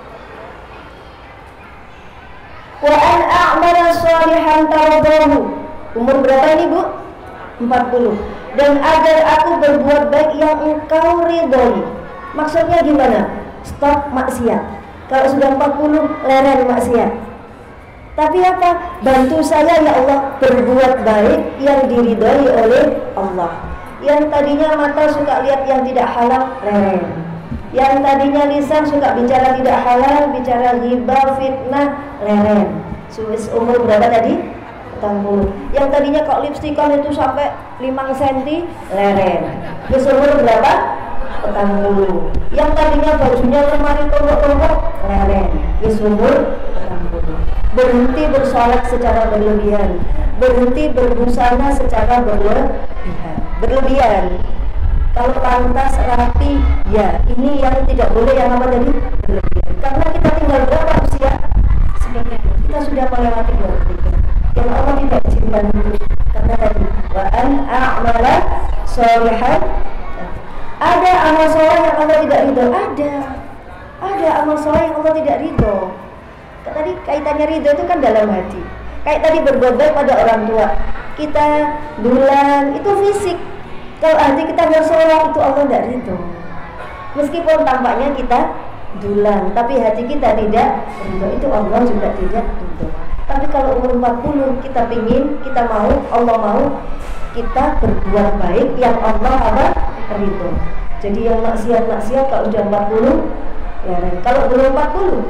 Wa an a'mala shalihan taradahu. Umur berapa ini, Bu? empat puluh. Dan agar aku berbuat baik yang engkau ridhoi. Maksudnya gimana? Stop maksiat. Kalau sudah empat puluh leren maksiat. Tapi apa? Bantu saya ya Allah berbuat baik yang diridhoi oleh Allah. Yang tadinya mata suka lihat yang tidak halal, leren. Yang tadinya lisan suka bicara tidak halal, bicara ghibah, fitnah, leren. Umur berapa tadi? empat puluh. Yang tadinya kok lipstikan itu sampai lima sentimeter, leren. Terus umur berapa? empat puluh. Yang tadinya bajunya lemari tombok-tombok, leren. Terus umur empat puluh. Berhenti bersolat secara berlebihan, berhenti berbusana secara berlebihan. Berlebihan. Kalau pantas rapi, ya ini yang tidak boleh, yang apa tadi? Berlebihan. Karena kita tinggal berapa usia? Sebenarnya kita sudah melewati dua puluh tiga. Yang Allah tidak izinkan itu. Karena tadi wa an a'mala sholihan. Ada amal soleh yang Allah tidak ridho. Ada. Ada amal soleh yang Allah tidak ridho. Tadi kaitannya ridho itu kan dalam hati. Kayak tadi berbuat baik pada orang tua. Kita bulan itu fisik. Kalau hati kita bersoleh itu Allah tidak ridho. Meskipun tampaknya kita dulan, tapi hati kita tidak ridho, itu Allah juga tidak ridho. Tapi kalau umur empat puluh kita pingin, kita mau, Allah mau, kita berbuat baik yang Allah apa? Ridho. Jadi yang maksiat-maksiat kalau sudah empat puluh, lari. Kalau belum empat puluh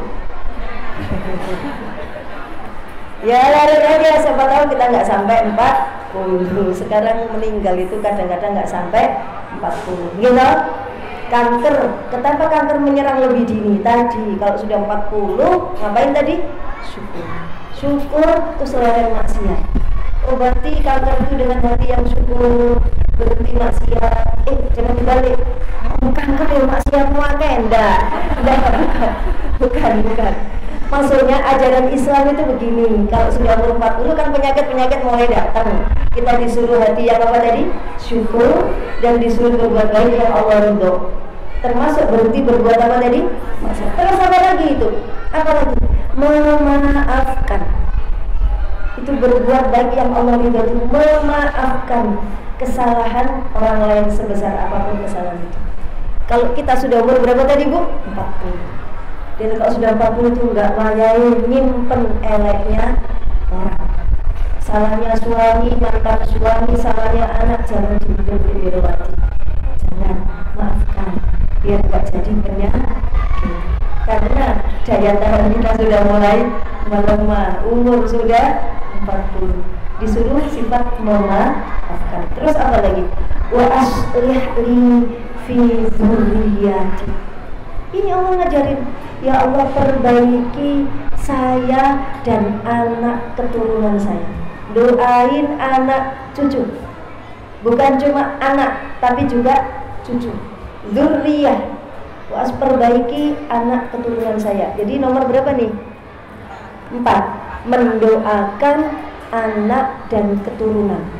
ya lari aja, siapa tahu kita nggak sampai empat puluh. Sekarang meninggal itu kadang-kadang nggak sampai empat puluh. Gitu? Kanker, kenapa kanker menyerang lebih dini tadi? Kalau sudah empat puluh, ngapain tadi? Syukur. Syukur terus lari maksiat. Obati kanker itu dengan hati yang syukur, berhenti maksiat. Eh, jangan dibalik. Oh, kanker ya maksiat muaknya, enggak. Enggak, bukan. Bukan, bukan. Maksudnya ajaran Islam itu begini. Kalau sudah umur empat puluh kan penyakit-penyakit mulai datang. Kita disuruh hati yang apa tadi? Syukur, dan disuruh berbuat baik yang Allah ridho. Termasuk berhenti berbuat apa tadi? Maksiat. Terus apa lagi itu? Apa lagi? Memaafkan. Itu berbuat baik yang Allah ridho, itu memaafkan kesalahan orang lain sebesar apapun kesalahan itu. Kalau kita sudah umur berapa tadi, Bu? empat puluh. Dan kalau sudah empat puluh itu nggak wayai nyimpen eleknya orang. Salahnya suami, mantan suami, salahnya anak, jangan diundang dilewati. Jangan, maafkan, biar nggak jadi penyakit. Karena daya tahan kita sudah mulai melemah, umur sudah empat puluh. Disuruh sifat memaafkan. Terus apa lagi? Wa aslih li fi dzurriyyati. Ini Allah ngajarin, ya Allah perbaiki saya dan anak keturunan saya. Doain anak cucu. Bukan cuma anak, tapi juga cucu. Dzurriyyah. Was perbaiki anak keturunan saya. Jadi nomor berapa nih? Empat. Mendoakan anak dan keturunan.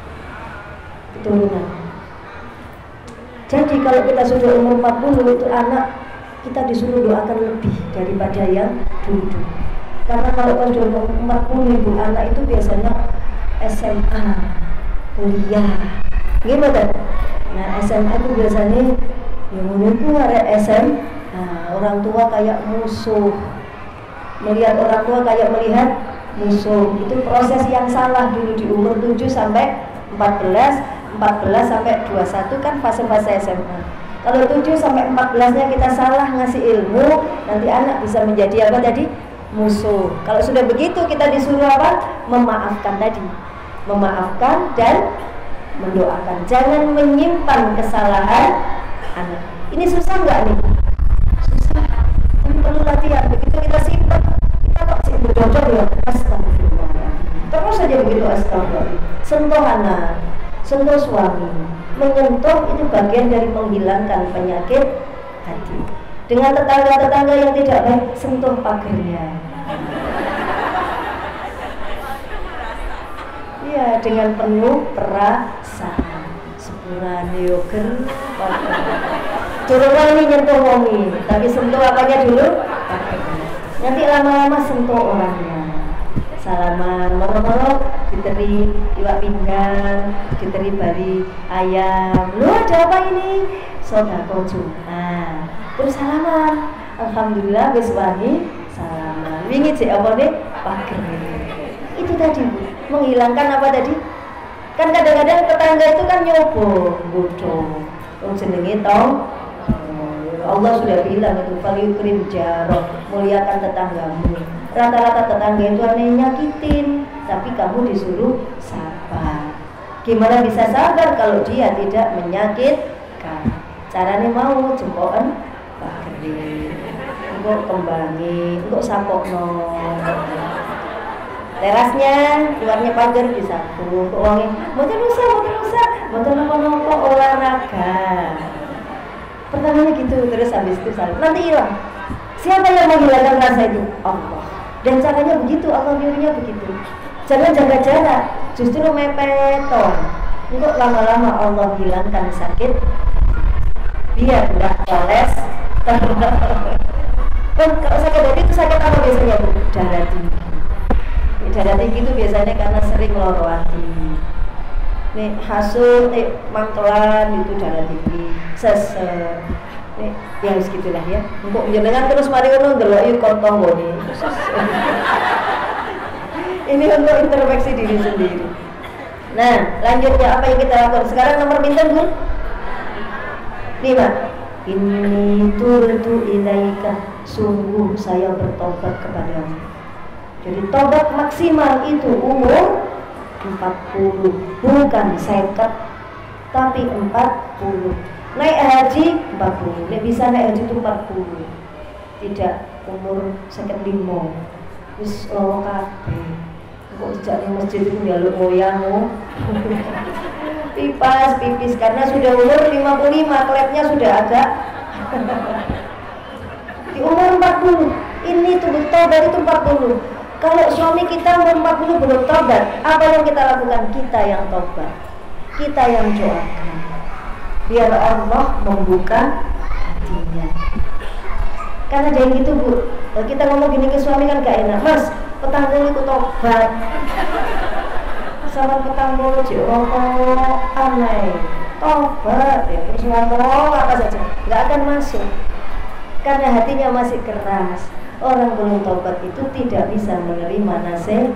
Keturunan. Jadi kalau kita sudah umur empat puluh itu anak kita disuruh doakan lebih daripada yang dulu. Karena kalau kita sudah umur empat puluh ibu anak itu biasanya S M A, kuliah. Gimana? Nah S M A itu biasanya yang menunggu ada S M. Nah, orang tua kayak musuh. Melihat orang tua kayak melihat musuh. Itu proses yang salah dulu di umur tujuh sampai empat belas, empat belas sampai dua puluh satu kan fase-fase S M A. Kalau tujuh sampai empat belas-nya kita salah ngasih ilmu, nanti anak bisa menjadi apa tadi? Musuh. Kalau sudah begitu kita disuruh apa? Memaafkan tadi. Memaafkan dan mendoakan. Jangan menyimpan kesalahan anak. Ini susah nggak nih? Susah. Tapi perlu latihan. Begitu kita simpan, kita kok sih berdocor ya. Astagfirullah. Terus saja begitu astagfirullah. Sentuh anak, sentuh suami. Menyentuh itu bagian dari menghilangkan penyakit hati. Dengan tetangga-tetangga yang tidak baik, sentuh pagernya. Iya, dengan penuh perasaan. Sepuran yoger, turun wangi nyentuh wangi, tapi sentuh apanya dulu? Nanti lama-lama sentuh orangnya. Salaman, moro-moro diteri iwak pinggang, diteri bari ayam. Lu ada apa ini? Sodako Jumat. Terus salaman. Alhamdulillah wis wangi salaman. Wingi cek apa nih? Pager. Itu tadi Bu, menghilangkan apa tadi? Kan kadang-kadang tetangga itu kan nyobo, bodoh. Wong jenenge tong. Allah sudah bilang itu falyukrim jarah, muliakan tetanggamu. Rata-rata tetangga itu aneh nyakitin, tapi kamu disuruh sabar. Gimana bisa sabar kalau dia tidak menyakitkan? Caranya mau jempokan pageri, engkau kembangi, engkau sapokno. Terasnya, luarnya pagar disapu, engkau wangi. Mboten usah, mboten usah, mboten nopo-nopo olahraga. Pertamanya gitu, terus habis itu salah. Nanti hilang. Siapa yang menghilangkan rasa itu? Allah. Dan caranya begitu, Allah nyuruhnya begitu. Jangan jaga jarak, justru mepeton. Untuk lama-lama Allah hilangkan sakit, biar nggak koles. Kalau sakit hati itu sakit apa biasanya Bu? Darah tinggi. Darah tinggi itu biasanya karena sering loro hati. Nih hasut, eh, mangkelan itu darah tinggi, sesek. Nih, ya harus gitulah ya. Untuk jenengan terus mari ngono ndeloki kontong ngene. Ini untuk introspeksi diri sendiri. Nah, lanjutnya apa yang kita lakukan? Sekarang nomor pinten, Bu? lima. Inni turtu ilaika, sungguh saya bertobat kepadamu. Jadi tobat maksimal itu umur empat puluh, bukan seket, tapi empat puluh. Naik haji empat puluh, nek bisa naik haji itu empat puluh. Tidak umur seket limo. Wis lawa kabeh. Kok dijak ning masjid itu njaluk moyangmu. Pipas, pipis karena sudah umur lima puluh lima, klepnya sudah agak di umur empat puluh. Ini tuh tobat itu empat puluh. Kalau suami kita umur empat puluh belum tobat, apa yang kita lakukan? Kita yang tobat, kita yang doakan, biar Allah membuka hatinya. Karena jangan gitu Bu, kalau kita ngomong gini ke suami kan gak enak. Mas, petangga itu tobat, sama petangga itu rokok aneh, tobat, ya terus ngomong apa saja, gak akan masuk. karena hatinya masih keras. Orang belum taubat itu tidak bisa menerima nasihat.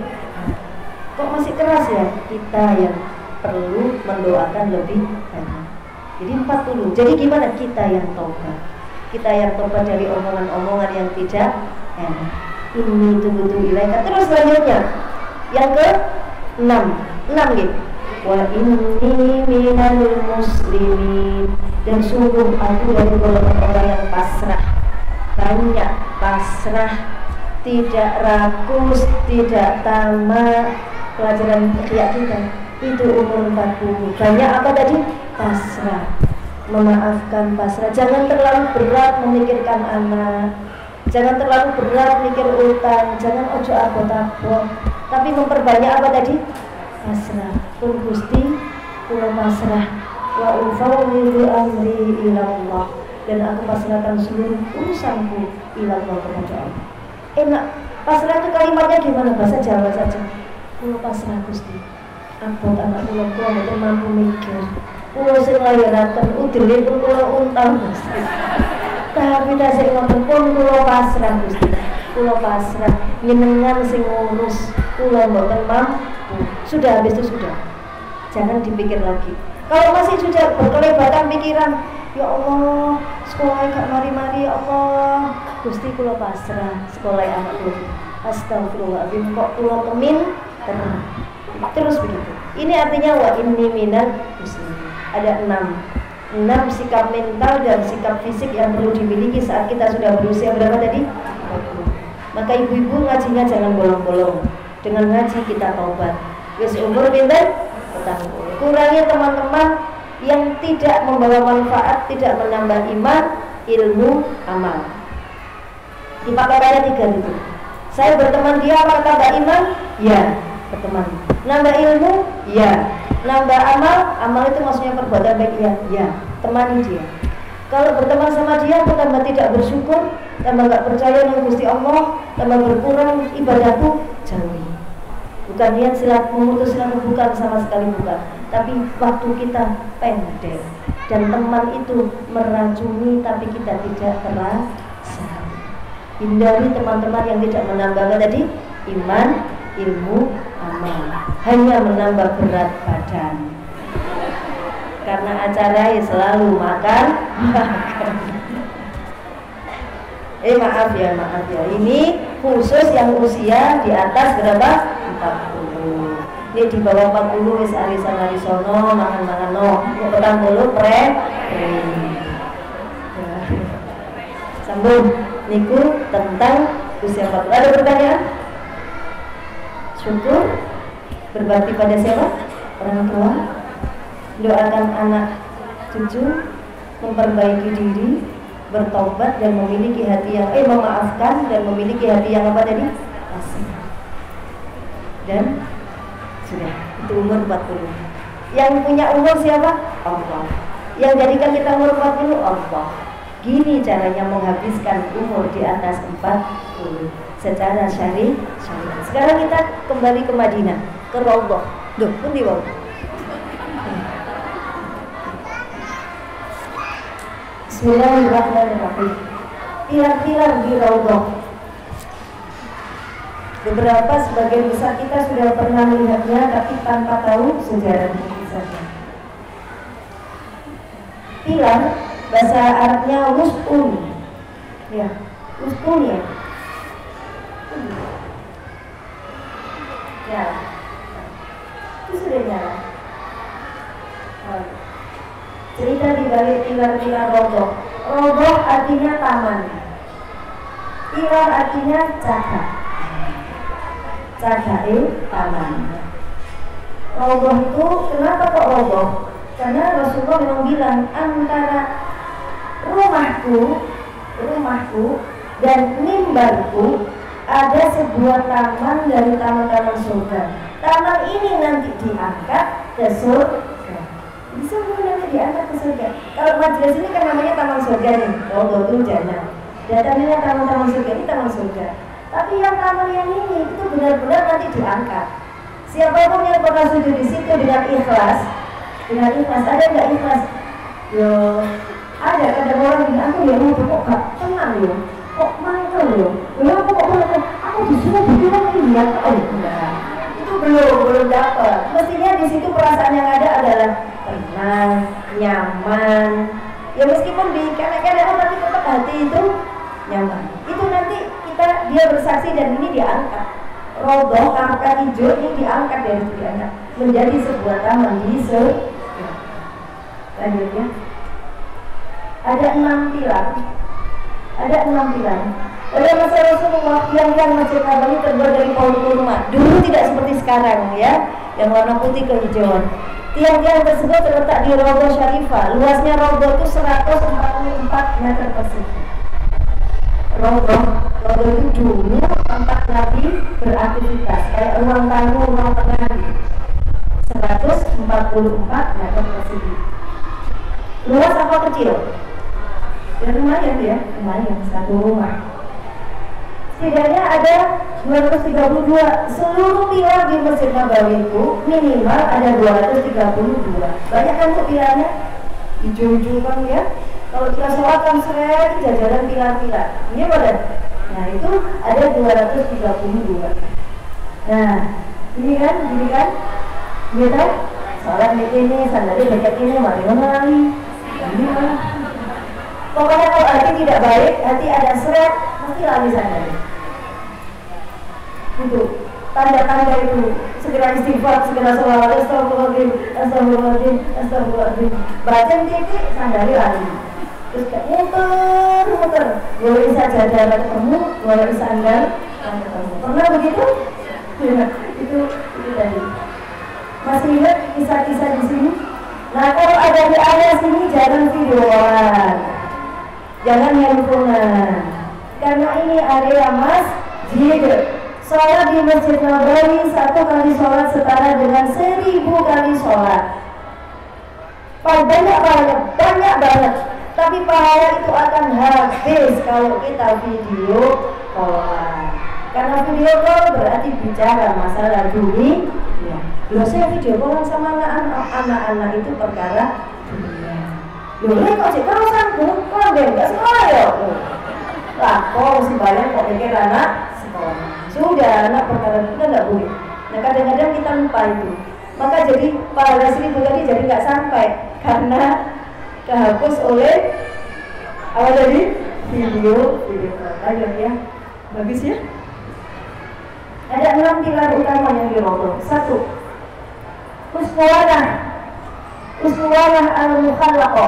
Kok masih keras ya? Kita yang perlu mendoakan lebih banyak. Jadi empat puluh. Jadi gimana kita yang taubat? Kita yang taubat dari omongan-omongan yang tidak enak. Ini tubuh ilaika. Terus selanjutnya yang ke enam. enam gitu. Wa inni minal muslimin, dan sungguh aku dari golongan orang yang pasrah. Banyak pasrah, tidak rakus, tidak tamak. Pelajaran ikhya kita itu umur empat puluh. Banyak apa tadi? Pasrah, memaafkan, pasrah. Jangan terlalu berat memikirkan anak, jangan terlalu berat mikir utang, jangan ojo abot-abot, tapi memperbanyak apa tadi? Pasrah. Pun Gusti kula pasrah, wa ufawwidu amri ilallah, dan aku pasrahkan seluruh urusanku ilallah kepada Allah. Enak. Pasrah itu kalimatnya gimana? Bahasa Jawa saja. Kula pasrah Gusti. Abot anak kula kula mboten mampu mikir. Kula sing nglairaken udele pun kula untang Gusti. Tapi tasik ngoten pun kula pasrah Gusti. Kula pasrah, jenengan sing ngurus, kula mboten mampu. Sudah, habis itu sudah. Jangan dipikir lagi. Kalau masih sudah berkelebatan pikiran, ya Allah, sekolah gak mari-mari, ya Allah, Gusti kula pasrah sekolah anak kula. Astagfirullahaladzim, kok kula kemin tenang. Terus begitu. Ini artinya wa inni minal muslimin. Ada enam enam sikap mental dan sikap fisik yang perlu dimiliki saat kita sudah berusia berapa tadi? empat puluh. Maka ibu-ibu ngajinya jangan bolong-bolong. Dengan ngaji kita taubat. Wis umur pinten? Petang puluh. Kurangi teman-teman yang tidak membawa manfaat, tidak menambah iman, ilmu, amal. Dipakai kaya tiga itu. Saya berteman dia apa tambah iman? Ya, berteman. Nambah ilmu? Ya. Nambah amal? Amal itu maksudnya perbuatan baik? Ya, ya. Temani dia. Kalau berteman sama dia, aku tambah tidak bersyukur, tambah gak percaya dengan Gusti Allah, tambah berkurang ibadahku, jauhi. Bukan niat silat memutus silaturahmi, bukan, sama sekali bukan. Tapi waktu kita pendek dan teman itu meracuni, tapi kita tidak terasa. Hindari teman-teman yang tidak menambah tadi iman, ilmu, amal, hanya menambah berat badan. Karena acara ya selalu makan, makan. Eh maaf ya, maaf ya. Ini khusus yang usia di atas berapa? empat puluh. Ini di bawah empat puluh wis arisan-arisono, makan-makan no. empat puluh pre. Sambung niku tentang usia empat puluh. Ada pertanyaan? Syukur. Berbakti pada siapa? Orang tua. Doakan anak cucu, memperbaiki diri, bertobat dan memiliki hati yang eh memaafkan dan memiliki hati yang apa tadi? Pasrah. Dan sudah, itu umur empat puluh. Yang punya umur siapa? Allah. Yang jadikan kita umur empat puluh Allah. Gini caranya menghabiskan umur di atas empat puluh secara syari syariat. Sekarang kita kembali ke Madinah, ke Raudhah. Duh, pundi wae. Bismillahirrahmanirrahim. Pilar-pilar di Raudhah. Beberapa sebagian besar kita sudah pernah melihatnya, tapi tanpa tahu sejarahnya saja. Pilar bahasa Arabnya wus'un. Ya, wus'un ya. Ya. Itu sudah nyala. Oh. Cerita di balik pilar-pilar Raudhah. Raudhah artinya taman. Pilar artinya cagak. Cagae taman. Raudhah itu kenapa kok Raudhah? Karena Rasulullah memang bilang antara rumahku, rumahku dan mimbarku ada sebuah taman dari taman-taman surga. Taman ini nanti diangkat ke surga. Bisa nanti diangkat ke surga. Kalau majelis ini kan namanya taman surga nih, Raudhah itu jannah. Datangnya taman-taman surga, ini taman surga. Tapi yang taman yang ini itu benar-benar nanti diangkat. Siapapun yang pernah sujud di situ dengan ikhlas, dengan ikhlas, ada nggak ikhlas? Yo, ada. Kadang orang bilang aku ya mau kok gak tenang tenang loh, kok mangkel loh, loh aku kok mangkel, aku disuruh bilang ini ya, oh enggak, itu belum belum dapat. Mestinya di situ perasaan yang ada adalah tenang, nyaman. Ya meskipun di kanan-kanan tapi tetap hati itu nyaman. Itu nanti kita dia bersaksi dan ini diangkat. Roboh karpet hijau ini diangkat dari tujuannya menjadi sebuah taman di se. Lanjut ya. Ada enam pilar. Ada enam pilar. Pada masa Rasulullah yang yang Masjid Nabawi terbuat dari pohon kurma. Dulu tidak seperti sekarang ya, yang warna putih kehijauan. Tiang-tiang tersebut terletak di Roboh Syarifah. Luasnya Roboh itu seratus empat puluh empat meter persegi. Roboh, Roboh itu dulu tempat Nabi beraktivitas, kayak ruang tamu, ruang tengah. seratus empat puluh empat meter persegi. Luas apa kecil? Ya lumayan ya, lumayan satu rumah. Setidaknya ada dua ratus tiga puluh dua. Seluruh pilar di Masjid Nabawi itu minimal ada dua ratus tiga puluh dua. Banyak kan tuh pilarnya? Hijau-hijau kan ya. Kalau kita sholat kan sering jajaran pilar-pilar. Iya badan. Nah itu ada dua ratus tiga puluh dua. Nah ini kan, ini kan, ini kan, sholat di ini, sandalnya dekat ini, mari mari. Ini mana? Pokoknya kalau hati tidak baik, hati ada seret, pasti lari sandalnya. Itu tanda-tanda itu segera istighfar, segera sholat, astagfirullahaladzim, astagfirullahaladzim, astagfirullahaladzim. Baca titik, sandalnya lari. Terus kayak muter, muter. Boleh saja jalan ketemu, boleh sandal ketemu. Pernah begitu? Ya, itu itu tadi. Masih ingat kisah-kisah di sini? Nah kalau ada di area sini jangan videoan, jangan handphonean, karena ini area masjid. Sholat di Masjid Nabawi satu kali sholat setara dengan seribu kali sholat. Banyak banget, banyak banget. Tapi pahala itu akan habis kalau kita video call. Karena video call berarti bicara masalah dunia. Loh saya video call sama anak-anak, anak-anak itu perkara dunia. Loh ini kok sih kalau sanggup, kalau dia nggak sekolah ya. Lah kok mesti bayar kok pikir anak sekolah. Sudah anak perkara kita nggak boleh. Nah kadang-kadang kita lupa itu. Maka jadi pahala seribu tadi jadi nggak sampai karena kehapus oleh apa tadi? Video, video aja ya. Bagus ya. Ada enam pilar utama yang diroboh. Satu, uswanah, uswanah al-mukhallaqah.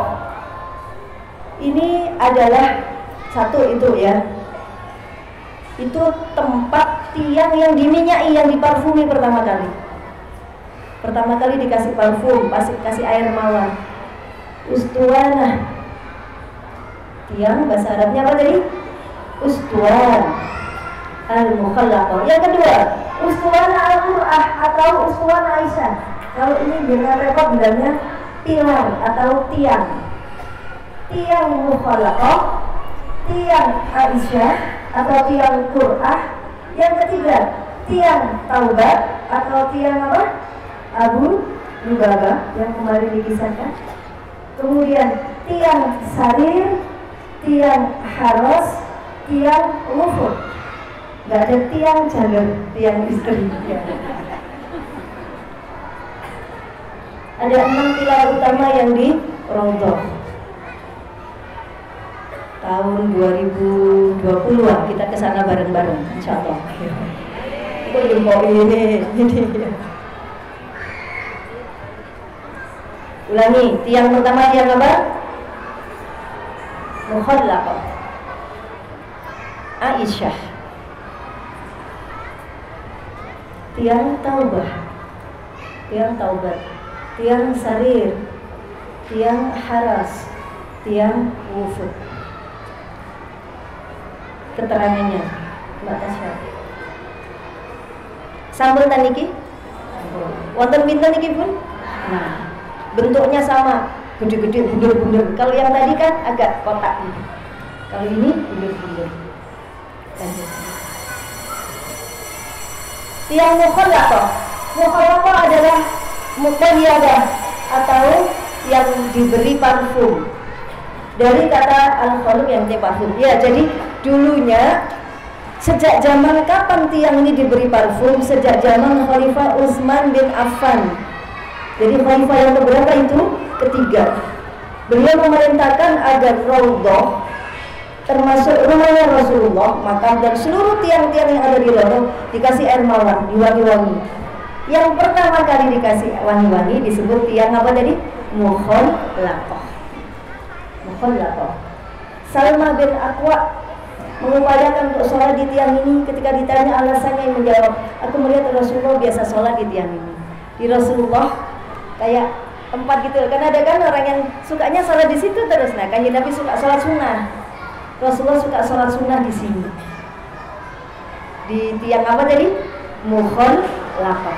Ini adalah satu itu ya. Itu tempat tiang yang diminyai, yang diparfumi pertama kali. Pertama kali dikasih parfum, kasih kasih air mawar. Ustuwanah. Tiang bahasa Arabnya apa tadi? Ustuwan al-mukhallaqah. Yang kedua, ustuwanah al-Qur'ah atau ustuwan Aisyah. Kalau ini dengan repot bilangnya pilar atau tiang. Tiang mukhallaqah, tiang Aisyah atau tiang Qur'ah. Yang ketiga, tiang Taubat atau tiang apa? Abu Lubabah yang kemarin dikisahkan. Kemudian tiang Sarir, tiang Haros, tiang Wufud. Gak ada tiang jalur, tiang istri. Ada enam pilar utama yang dirontoh. Tahun dua ribu dua puluh kita ke sana bareng-bareng, insya Allah. Itu jempol ini, ini. Ulangi, tiang pertama tiang apa? Mukhallaqah. Aisyah. Tiang Taubah. Tiang Taubat. Tiang Sarir. Tiang Haras. Tiang Wufud. Keterangannya Mbak Tasya. Sambel taniki? Wonten pinten niki pun? Nah, bentuknya sama, gede-gede, bunder-bunder. Kalau yang tadi kan agak kotak gitu. Kalau ini bunder-bunder. Tiang mukhallaqah. Mukhallaqah adalah muqayyadah atau yang diberi parfum. Dari kata al-khuluq yang artinya parfum. Ya, jadi dulunya sejak zaman kapan tiang ini diberi parfum? Sejak zaman Khalifah Utsman bin Affan. Jadi khalifah yang keberapa itu? Ketiga. Beliau memerintahkan agar raudhah, termasuk rumahnya Rasulullah, makam dan seluruh tiang-tiang yang ada di Raudhah dikasih air mawar, diwangi-wangi. Yang pertama kali dikasih wangi-wangi disebut tiang apa tadi? Mukhallaqah. Mukhallaqah. Salma bin Aqwa mengupayakan untuk sholat di tiang ini. Ketika ditanya alasannya, menjawab, aku melihat Rasulullah biasa sholat di tiang ini. Di Rasulullah kayak tempat gitu, karena ada kan orang yang sukanya sholat di situ terus. Nah, Kanjeng Nabi suka sholat sunnah. Rasulullah suka sholat sunnah di sini. Di tiang apa tadi? Mukhallaqah.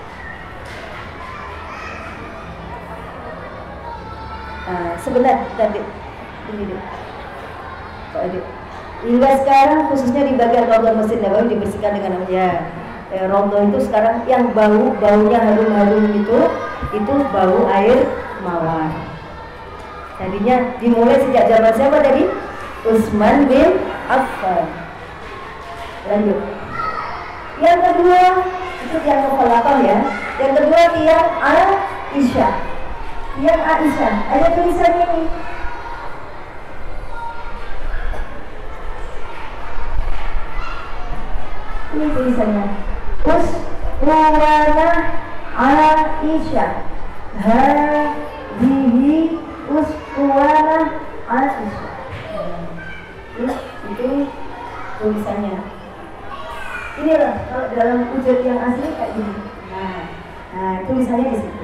Nah, sebentar tadi ini deh. Kok ada? Hingga sekarang khususnya di bagian Raudhah Masjid Nabawi dibersihkan dengan namanya eh, Raudhah itu sekarang yang bau baunya harum-harum itu itu bau air mawar. Tadinya dimulai sejak zaman siapa tadi? Utsman bin Affan. Lanjut. Yang kedua itu tiang Mukhallaqah ya. Yang kedua tiang Aisyah. Tiang Aisyah. Ada tulisannya ini. Ini tulisannya. Uswana Aisyah. Hadihi uswana Aisyah. Itu tulisannya. Inilah kalau dalam wujud yang asli kayak gini. Nah, nah tulisannya di situ.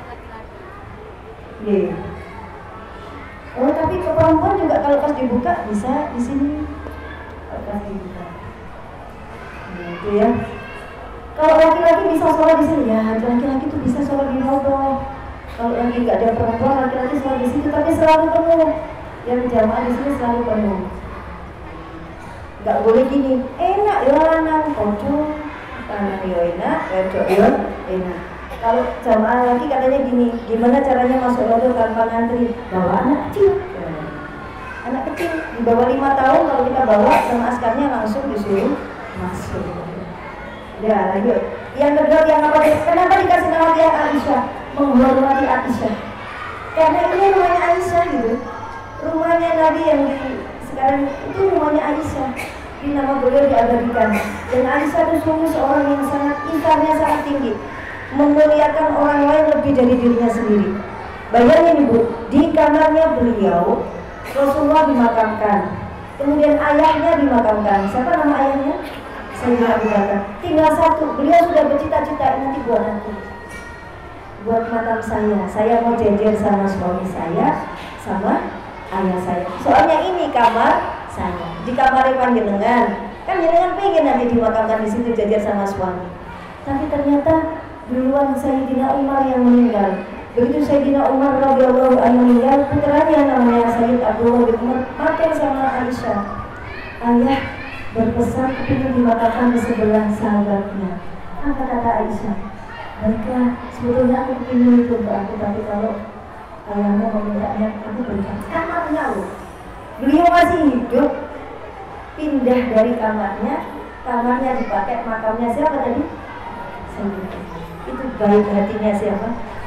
Oke. Oh, tapi ke perempuan juga kalau pas dibuka bisa di sini. Kalau pas dibuka. Nah, itu ya. Kalau laki-laki bisa sholat di sini ya, laki-laki tuh bisa sholat di Raudhah. Kalau lagi nggak ada perempuan, laki-laki sholat di situ, tapi selalu penuh. Yang jamaah di sini selalu penuh. Nggak boleh gini, enak ya lanang, kocok, lanang ya enak, wedok ya enak. Kalau jamaah lagi katanya gini, gimana caranya masuk Raudhah tanpa ngantri? Bawa anak kecil, anak kecil di bawah lima tahun kalau kita bawa sama askarnya langsung disuruh masuk. Ya lanjut. Yang kedua yang apa? Kenapa dikasih nama tiang Aisyah? Menghormati Aisyah. Karena ini rumahnya Aisyah gitu. Rumahnya Nabi yang di sekarang itu rumahnya Aisyah. Di nama beliau diabadikan. Dan Aisyah itu sungguh seorang yang sangat imannya sangat tinggi, memuliakan orang lain lebih dari dirinya sendiri. Bayangin ibu, di kamarnya beliau Rasulullah dimakamkan, kemudian ayahnya dimakamkan. Siapa nama ayahnya? Sayyidina Abu Bakar. Tinggal satu, beliau sudah bercita-cita nanti buat aku, buat makam saya. Saya mau jejer sama suami saya, sama ayah saya. Soalnya ini kamar saya. Di kamar panjenengan, kan jenengan pengen nanti dimakamkan di situ jejer sama suami. Tapi ternyata duluan Sayyidina Umar yang meninggal. Begitu Sayyidina Umar radhiyallahu anhu meninggal, putranya namanya Sayyid Abdullah bin Umar pakai sama Aisyah. Ayah berpesan ingin dimakamkan di sebelah sahabatnya. Apa kata Aisyah? Baiklah, sebetulnya aku ingin itu untuk aku, tapi kalau ayahnya memintanya, aku berikan kamarnya loh. Beliau masih hidup, pindah dari kamarnya, kamarnya dipakai, makamnya siapa tadi? Sayyidina. Itu baik hatinya siapa?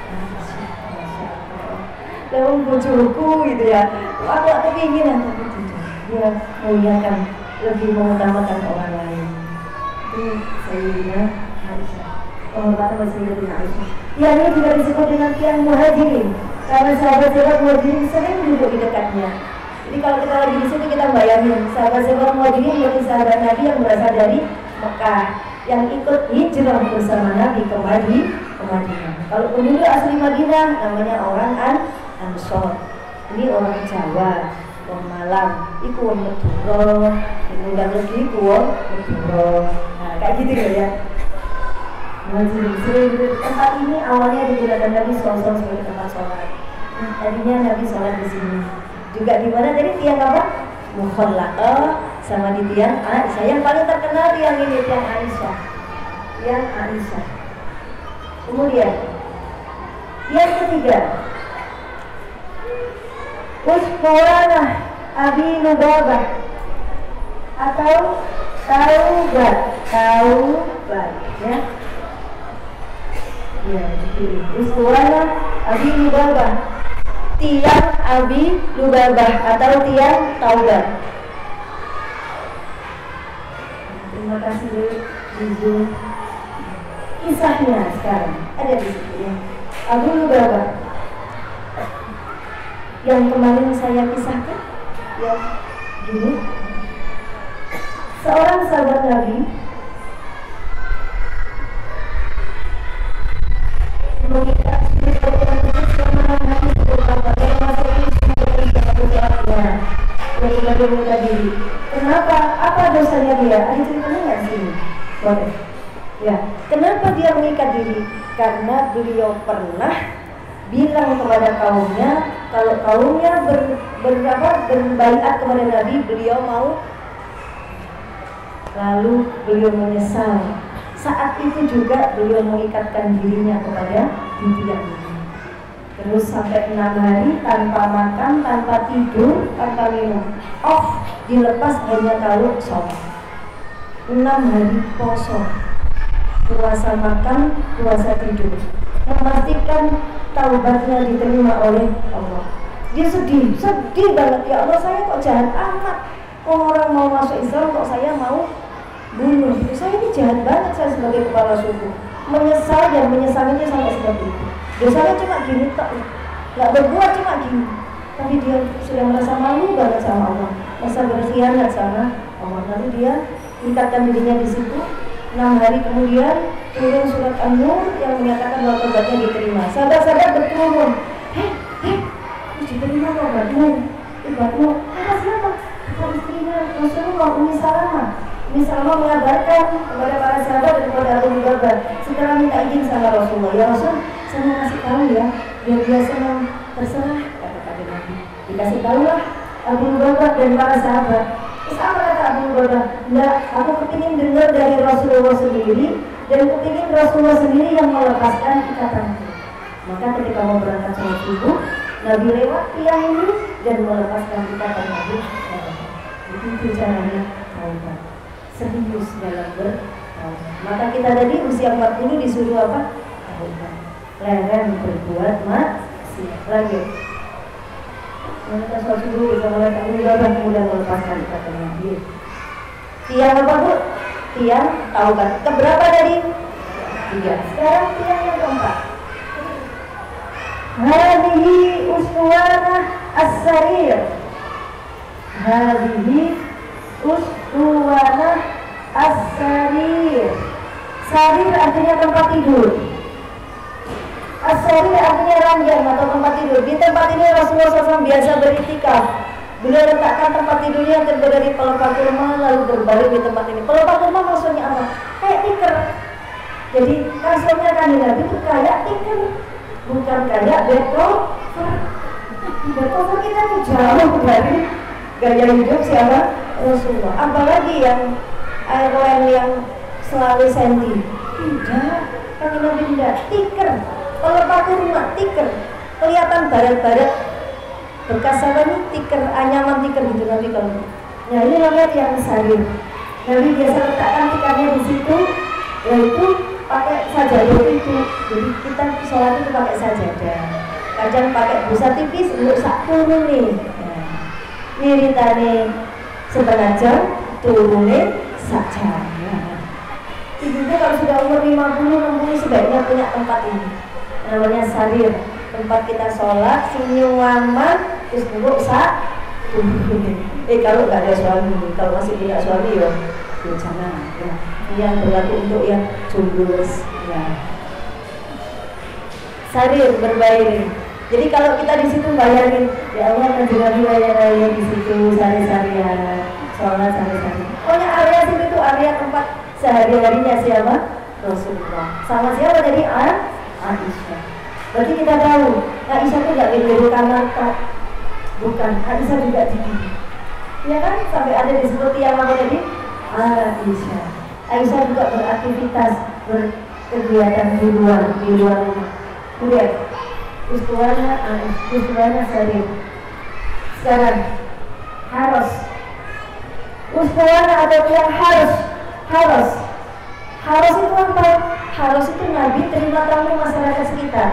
Lalu bojoku gitu ya. Aku aku ingin tapi tidak. Dia muliakan, lebih mengutamakan orang lain. Itu Sayyidina Aisyah. Penghormatan Sayyidina Aisyah. Tiang ini juga disebut dengan tiang muhajirin, karena sahabat-sahabat muhajirin sering duduk di dekatnya. Jadi kalau kita lagi di sini kita bayangin sahabat-sahabat muhajirin berarti sahabat Nabi yang berasal dari Mekah, yang ikut hijrah bersama Nabi ke Madinah. Kalau penduduk asli Madinah namanya orang An Ansor. Ini orang Jawa, orang Malang, iku wong Madura, undang lagi iku wong Madura. Nah, kayak gitu ya. Masjid tempat ini awalnya digunakan Nabi shallallahu alaihi wasallam sebagai tempat sholat. Nah, tadinya Nabi sholat di sini. Juga di mana tadi tiang apa? Mukhallaqah sama di tiang Aisyah. Yang paling terkenal tiang ini tiang Aisyah. Tiang Aisyah. Kemudian yang ketiga, Usfuwana Abi Lubabah atau Taubat, Taubat ya. Ya, dipilih. Usfuwana Abi Lubabah, tiang Abi Lubabah atau tiang Taubat. Terima kasih Bu. Kisahnya sekarang ada di situ ya. Abu Lubabah yang kemarin saya kisahkan ya, gini. Seorang sahabat Nabi mengikat selama hati beberapa yang masuk Islam muda diri. Kenapa? Apa dosanya dia? Ada ceritanya nggak sih? Boleh. Ya, kenapa dia mengikat diri? Karena beliau pernah bilang kepada kaumnya, kalau kaumnya ber, berapa berbaiat kepada Nabi, beliau mau. Lalu beliau menyesal. Saat itu juga beliau mengikatkan dirinya kepada tiang ini. Terus sampai enam hari tanpa makan, tanpa tidur, tanpa minum. Off, dilepas hanya kalau sholat. Enam hari poso, puasa makan, puasa tidur, memastikan taubatnya diterima oleh Allah. Dia sedih, sedih banget. Ya Allah, saya kok jahat amat. Kok orang mau masuk Islam, kok saya mau bunuh. Saya ini jahat banget, saya sebagai kepala suku. Menyesal dan menyesalinya sampai seperti itu. Dosanya cuma gini tak, nggak berbuat cuma gini. Tapi dia sudah merasa malu banget sama Allah, merasa berkhianat sama Allah. Lalu dia ikatkan dirinya di situ. Enam hari kemudian turun surat An-Nur yang menyatakan bahwa taubatnya diterima. Sahabat-sahabat berkerumun, hei, hei, diterima taubatmu, taubatmu. Kata siapa? Kata istrinya Rasulullah, Ummi Salamah. Ummi Salamah mengabarkan kepada para sahabat dan kepada Abu Lubabah. Setelah minta izin sama Rasulullah, ya Rasul, saya mau kasih tahu ya, biar dia senang. Terserah, kata kata Nabi. Dikasih tahulah Abu Lubabah dan para sahabat. Terus apa kata Abu Lubabah? Enggak, aku kepingin dengar dari Rasulullah sendiri, dan kepingin Rasulullah sendiri yang melepaskan ikatanku. Maka ketika mau berangkat sholat subuh, Nabi lewat tiang ini dan melepaskan ikatan Nabi. Itu caranya taubat, serius dalam bertaubat. Maka kita tadi usia empat puluh disuruh apa? Taubat. Larang berbuat maksiat. Lagi. Kita sholat subuh bisa mulai Abu Lubabah kemudian melepaskan ikatan Nabi. Tiang apa Bu? Tiang taubat. Keberapa tadi? Tiga. Sekarang tiang yang keempat. Hadihi uswana as-sarir. Hadihi uswana as-sarir. Sarir artinya tempat tidur. As-sarir artinya ranjang atau tempat tidur. Di tempat ini Rasulullah shallallahu alaihi wasallam biasa beriktikaf. Beliau letakkan tempat tidurnya yang terbuat dari pelepah kurma lalu berbaring di tempat ini. Pelepah kurma maksudnya apa? Kayak tikar. Jadi kasurnya kan Nabi itu kayak tikar, bukan kayak bed cover. Bed cover kita tuh jauh dari gaya hidup siapa? Rasulullah. Apalagi yang airline yang selalu senti. Tidak, kan Nabi tidak. Tikar, pelepah kurma, tikar. Kelihatan barat-barat. Bekas apa nih? Tikar, anyaman tikar gitu Nabi kalau. Nah ini namanya yang sarir. Nabi biasa letakkan tikarnya di situ, yaitu pakai sajadah itu. Jadi kita sholat itu pakai sajadah. Kadang pakai busa tipis untuk sak turun nih. Nah, wiritane setengah jam, turunnya sak jam. Nah, ibu-ibu kalau sudah umur lima puluh enam puluh sebaiknya punya tempat ini. Namanya sarir. Tempat kita sholat, senyum aman, terus duduk sak. Eh kalau nggak ada suami, kalau masih punya suami ya, ya jangan. Ya. Yang berlaku untuk yang jomblo. Ya. Sarir berbaring. Jadi kalau kita di situ bayarin, ya Allah menjaga wilayah-wilayah di situ sari-sarian, sholat sari-sari. Pokoknya area situ itu area tempat sehari-harinya siapa? Rasulullah. Sama siapa jadi ah? Aisyah. Berarti kita tahu, Aisyah itu tidak di kamar tak, bukan. Aisyah juga di sini. Ya kan? Sampai ada disebut yang apa tadi? Aisyah. Aisyah juga beraktivitas, berkegiatan di luar, di luar rumah. Lihat, uswana, uswana sarir. Sekarang harus usbuana atau tiang harus harus harus itu apa? Harus itu Nabi terima tamu masyarakat sekitar.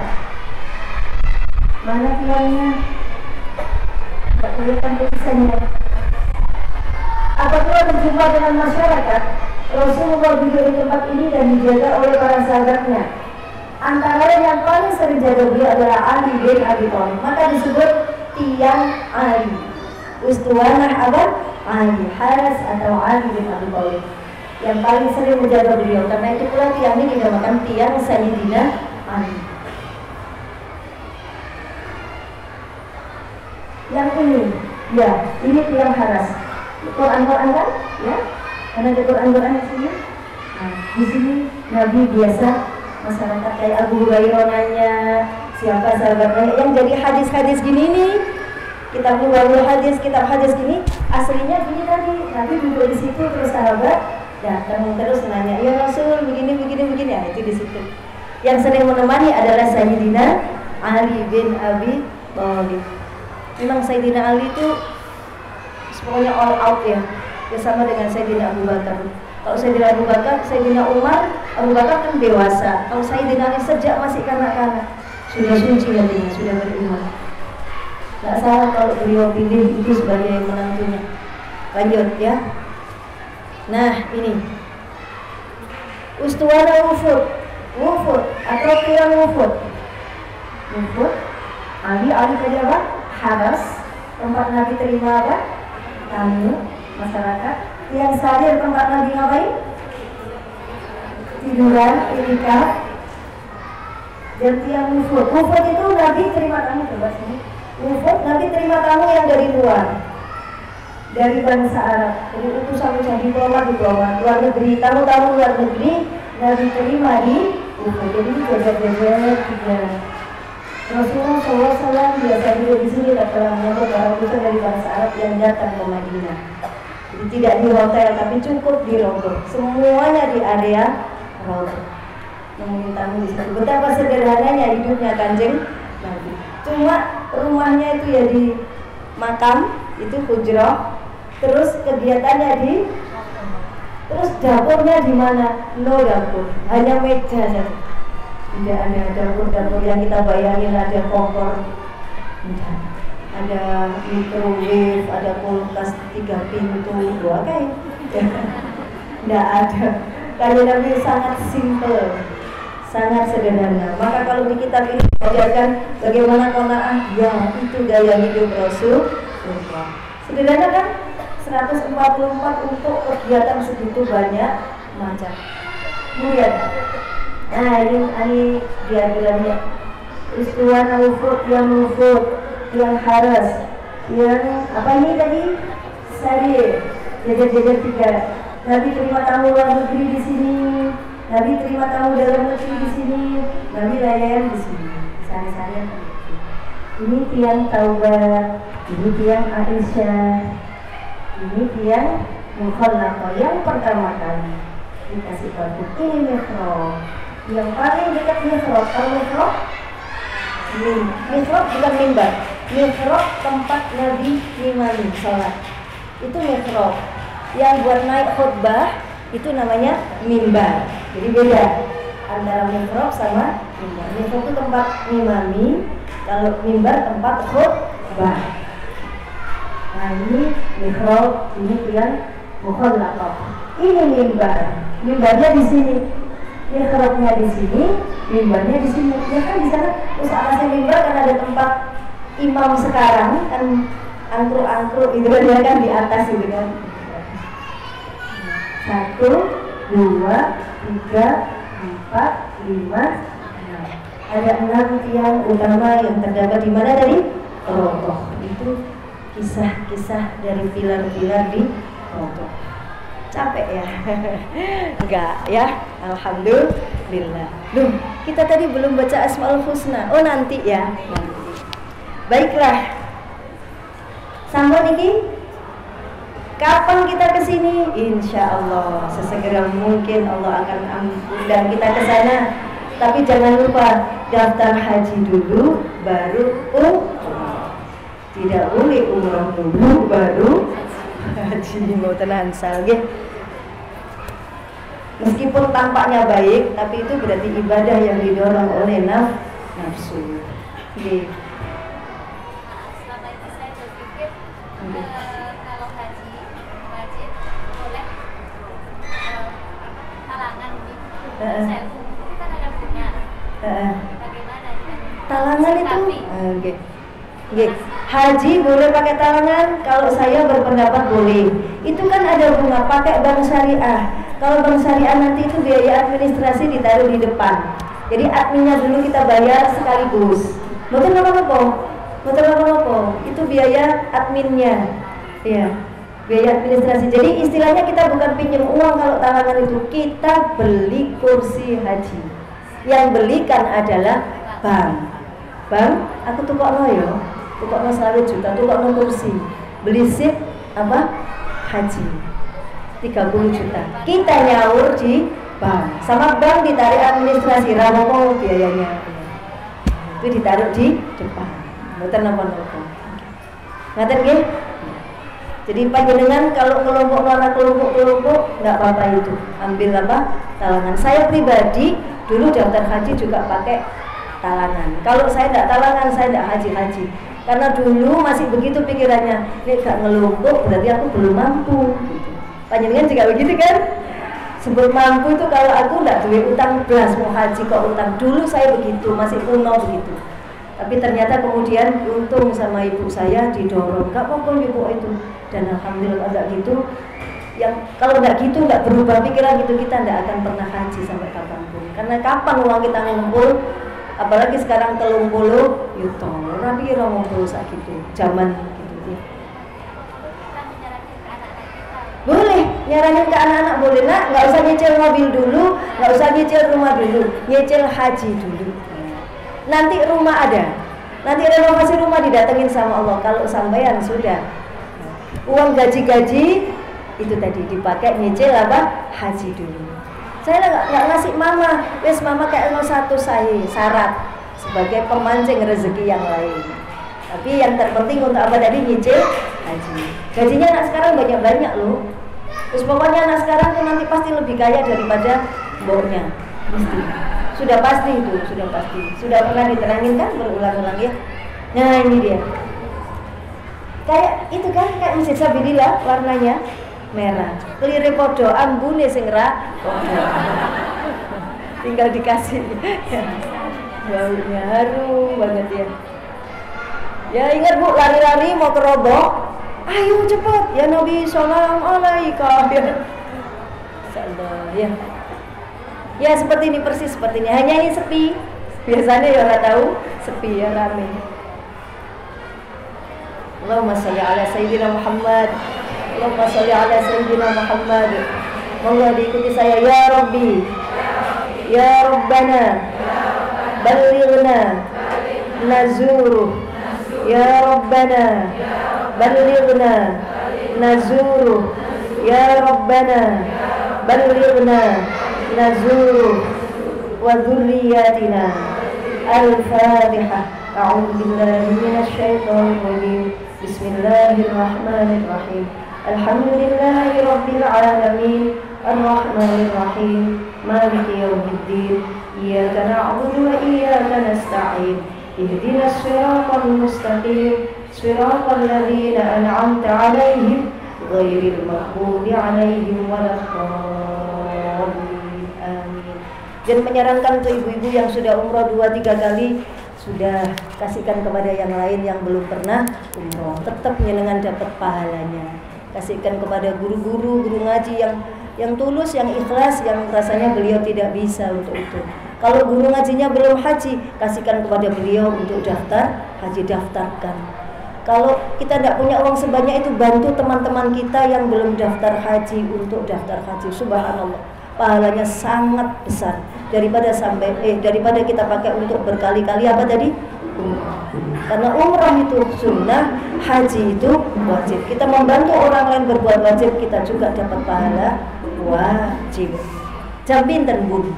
Mana tiangnya? Tak kelihatan tulisannya. Apabila berjumpa dengan masyarakat, Rasulullah duduk di tempat ini dan dijaga oleh para sahabatnya. Antara yang paling sering jaga beliau adalah Ali bin Abi Thalib. Maka disebut tiang Ali. Ustuwanah apa? Ali Haras atau Ali bin Abi Thalib. Yang paling sering menjaga beliau. Karena itu pula tiang ini dinamakan tiang Sayyidina Ali. Yang ini, ya, ini tiang Haras. Quran-Quran kan? Ya, karena ada Quran-Quran di sini. Nah, di sini Nabi biasa masyarakat kayak Abu Hurairah nanya siapa sahabatnya yang jadi hadis-hadis gini nih. Kitab Nubuwah hadis, kitab hadis gini, aslinya gini tadi. Nabi duduk di situ terus sahabat datang terus nanya, ya Rasul begini begini begini. Ya, itu di situ. Yang sering menemani adalah Sayyidina Ali bin Abi Thalib. Memang Sayyidina Ali itu pokoknya all out ya, bersama dengan Sayyidina Abu Bakar. Kalau Sayyidina Abu Bakar, Sayyidina Umar, Abu Bakar kan dewasa. Kalau Sayyidina Ali sejak masih kanak-kanak sudah suci hatinya, sudah beriman. Tidak salah kalau beliau pilih itu sebagai menantunya. Lanjut ya. Nah ini Ustuwana Wufud, Wufud atau tiang Wufud. Wufud, Ali, Ali tadi apa? Haras, tempat Nabi terima apa? Tamu masyarakat. Yang sadir tempat Nabi ngapain? Tiduran, itikaf. Dan tiang wufud. Wufud itu Nabi terima tamu. Coba sini. Wufud Nabi terima tamu yang dari luar, dari bangsa Arab. Jadi utusan-utusan diplomat diplomat luar negeri, tamu-tamu luar negeri Nabi terima di wufud. Jadi jajar-jajar tiga. Rasulullah shallallahu alaihi wasallam biasa duduk di sini tak pernah menyambut para utusan dari bangsa Arab yang datang ke Madinah. Jadi tidak di hotel tapi cukup di Raudhah. Semuanya di area Raudhah. Nemuin tamu di situ. Betapa sederhananya hidupnya Kanjeng Nabi. Cuma rumahnya itu ya di makam, itu hujrah. Terus kegiatannya di, terus dapurnya di mana? No dapur, hanya meja saja. Tidak ada dapur-dapur yang kita bayangin, ada kompor, ada microwave, ada kulkas tiga pintu, dua kayak. Tidak ada. Kajian Nabi sangat simple, sangat sederhana. Maka kalau di kitab ini diajarkan bagaimana qanaah, ya itu gaya hidup Rasul. Sederhana kan? seratus empat puluh empat untuk kegiatan segitu banyak macam. Kemudian nah ini, ini diagramnya Ustuwana wufud, yang wufud, yang haras, yang apa ini tadi? Sadir, jajar-jajar tiga. Nabi terima tamu luar negeri di sini, Nabi terima tamu dalam negeri di sini, Nabi layan di sini. Sari-sari. Ini tiang Taubah, ini tiang Aisyah, ini tiang Mukhallaqah yang pertama kali dikasih tahu. Ini mihrab. Yang paling dekat mihrab, kalau mihrab, mihrab bukan mimbar. Mihrab tempat Nabi imami sholat. Itu mihrab. Yang buat naik khutbah itu namanya mimbar. Jadi beda antara mihrab sama mimbar. Mihrab itu tempat imami, kalau mimbar tempat khutbah. Nah ini mihrab, ini yang mukhallaqah. Ini mimbar. Mimbarnya di sini. Mihrabnya di sini, mimbarnya di sini. Ya kan di sana terus atasnya mimbar kan ada tempat imam sekarang kan angkruk-angkruk itu kan kan di atas itu kan. Satu, dua, tiga, empat, lima, enam. Ada enam tiang utama yang terdapat di mana tadi? Raudhah. Itu kisah-kisah dari pilar-pilar di Raudhah. Capek ya? Enggak ya? Alhamdulillah. Duh, kita tadi belum baca Asmaul Husna. Oh nanti ya. Nanti. Baiklah. Sambut ini. Kapan kita kesini? Insya Allah sesegera mungkin Allah akan undang kita ke sana. Tapi jangan lupa daftar haji dulu, baru umrah. Tidak boleh umroh dulu baru haji. Mau tenan salge. Meskipun tampaknya baik, tapi itu berarti ibadah yang didorong oleh naf, nafsu. Oke.
Selama ini saya berpikir eh, kalau haji wajib boleh eh, talangan ini.
Uh-uh.
Saya kita ada punya.
Uh-uh.
Bagaimana dengan
Talangan itu?
Tapi,
Oke. Okay. Okay. Haji boleh pakai talangan. Kalau saya berpendapat boleh. Itu kan ada bunga pakai bank syariah. Kalau bank syariah nanti itu biaya administrasi ditaruh di depan. Jadi adminnya dulu kita bayar sekaligus. Betul apa-apa? Betul apa-apa? Itu biaya adminnya. Ya. Biaya administrasi. Jadi istilahnya kita bukan pinjam uang kalau talangan itu. Kita beli kursi haji. Yang belikan adalah bank. Bank, aku tukokno ya. Tukokno seratus juta, tukokno kursi. Beli sip apa? Haji. tiga puluh juta. Kita nyaur di bank. Sama bank ditarik administrasi, rapopo biayanya. Itu ditaruh di depan. Mboten napa-napa. Ngaten nggih? Jadi panjenengan kalau kelompok anak kelompok-kelompok enggak apa-apa itu. Ambil apa? Talangan. Saya pribadi dulu daftar haji juga pakai talangan. Kalau saya enggak talangan, saya enggak haji-haji. Karena dulu masih begitu pikirannya, ini gak ngelompok berarti aku belum mampu gitu. Panjenengan juga begitu kan? Sebelum mampu itu kalau aku enggak duit utang belas mau haji kok utang. Dulu saya begitu, masih kuno begitu. Tapi ternyata kemudian untung sama ibu saya didorong, gak apa-apa ibu itu. Dan alhamdulillah agak gitu. Yang kalau enggak gitu, enggak berubah pikiran gitu, kita enggak akan pernah haji sampai kapanpun. Karena kapan uang kita ngumpul, apalagi sekarang telung puluh yuto, tapi kira ngumpul sak gitu, zaman gitu.
kita menyarankan ke anak-anak kita.
Boleh, nyaranin ke anak-anak boleh nak, nggak usah nyicil mobil dulu, nggak usah nyicil rumah dulu, nyicil haji dulu. Nanti rumah ada, nanti renovasi rumah didatengin sama Allah. Kalau sampean sudah uang gaji-gaji itu tadi dipakai nyicil apa? Haji dulu. Saya nggak nggak ngasih mama, wes mama kayak nol satu saya syarat sebagai pemancing rezeki yang lain. Tapi yang terpenting untuk apa tadi nyicil haji. Gajinya anak sekarang banyak-banyak loh. Terus pokoknya anak sekarang tuh nanti pasti lebih kaya daripada mboknya. Pasti. Sudah pasti itu, sudah pasti. Sudah pernah diterangin kan berulang-ulang ya. Nah ini dia. Kayak itu kan kayak masjid Sabilillah warnanya merah. Kelire podo ambune sing ra podo. Tinggal dikasih. Baunya harum banget ya. Ya ingat Bu, lari-lari mau ke Robo. Ayo cepat ya Nabi salam alaika. Ya. Salam ya. Ya seperti ini persis seperti ini. Hanya ini sepi. Biasanya ya nggak tahu sepi ya rame. Allahumma sholli ala sayyidina Muhammad. Allahumma sholli ala sayyidina Muhammad. Monggo diikuti saya ya Rabbi. Ya Rabbana. Ballighna nazuru. Ya Rabbana. Ballighna nazuru. Ya Rabbana. Ballighna nazuru wa dhurriyyatina. Al-Fatihah. A'udzu billahi minasy syaithanir rajim. Bismillahirrahmanirrahim. Alhamdulillahi rabbil alamin. Ar-Rahmanir Rahim. Maliki yaumiddin. Iyyaka na'budu wa iyyaka nasta'in. Ihdinas siratal mustaqim. Siratal ladzina an'amta 'alaihim ghairil maghdubi 'alaihim waladdallin. Amin. Dan menyarankan untuk ibu-ibu yang sudah umroh dua tiga kali, sudah kasihkan kepada yang lain yang belum pernah umroh, tetap nyenengan dapat pahalanya. Kasihkan kepada guru-guru, guru ngaji yang yang tulus, yang ikhlas, yang rasanya beliau tidak bisa untuk itu. Kalau guru ngajinya belum haji, kasihkan kepada beliau untuk daftar haji, daftarkan. Kalau kita tidak punya uang sebanyak itu, bantu teman-teman kita yang belum daftar haji untuk daftar haji. Subhanallah, pahalanya sangat besar daripada sampai eh daripada kita pakai untuk berkali-kali apa tadi? Umrah. Karena umrah itu sunnah, haji itu wajib. Kita membantu orang lain berbuat wajib, kita juga dapat pahala wajib. Jam pinten Bun?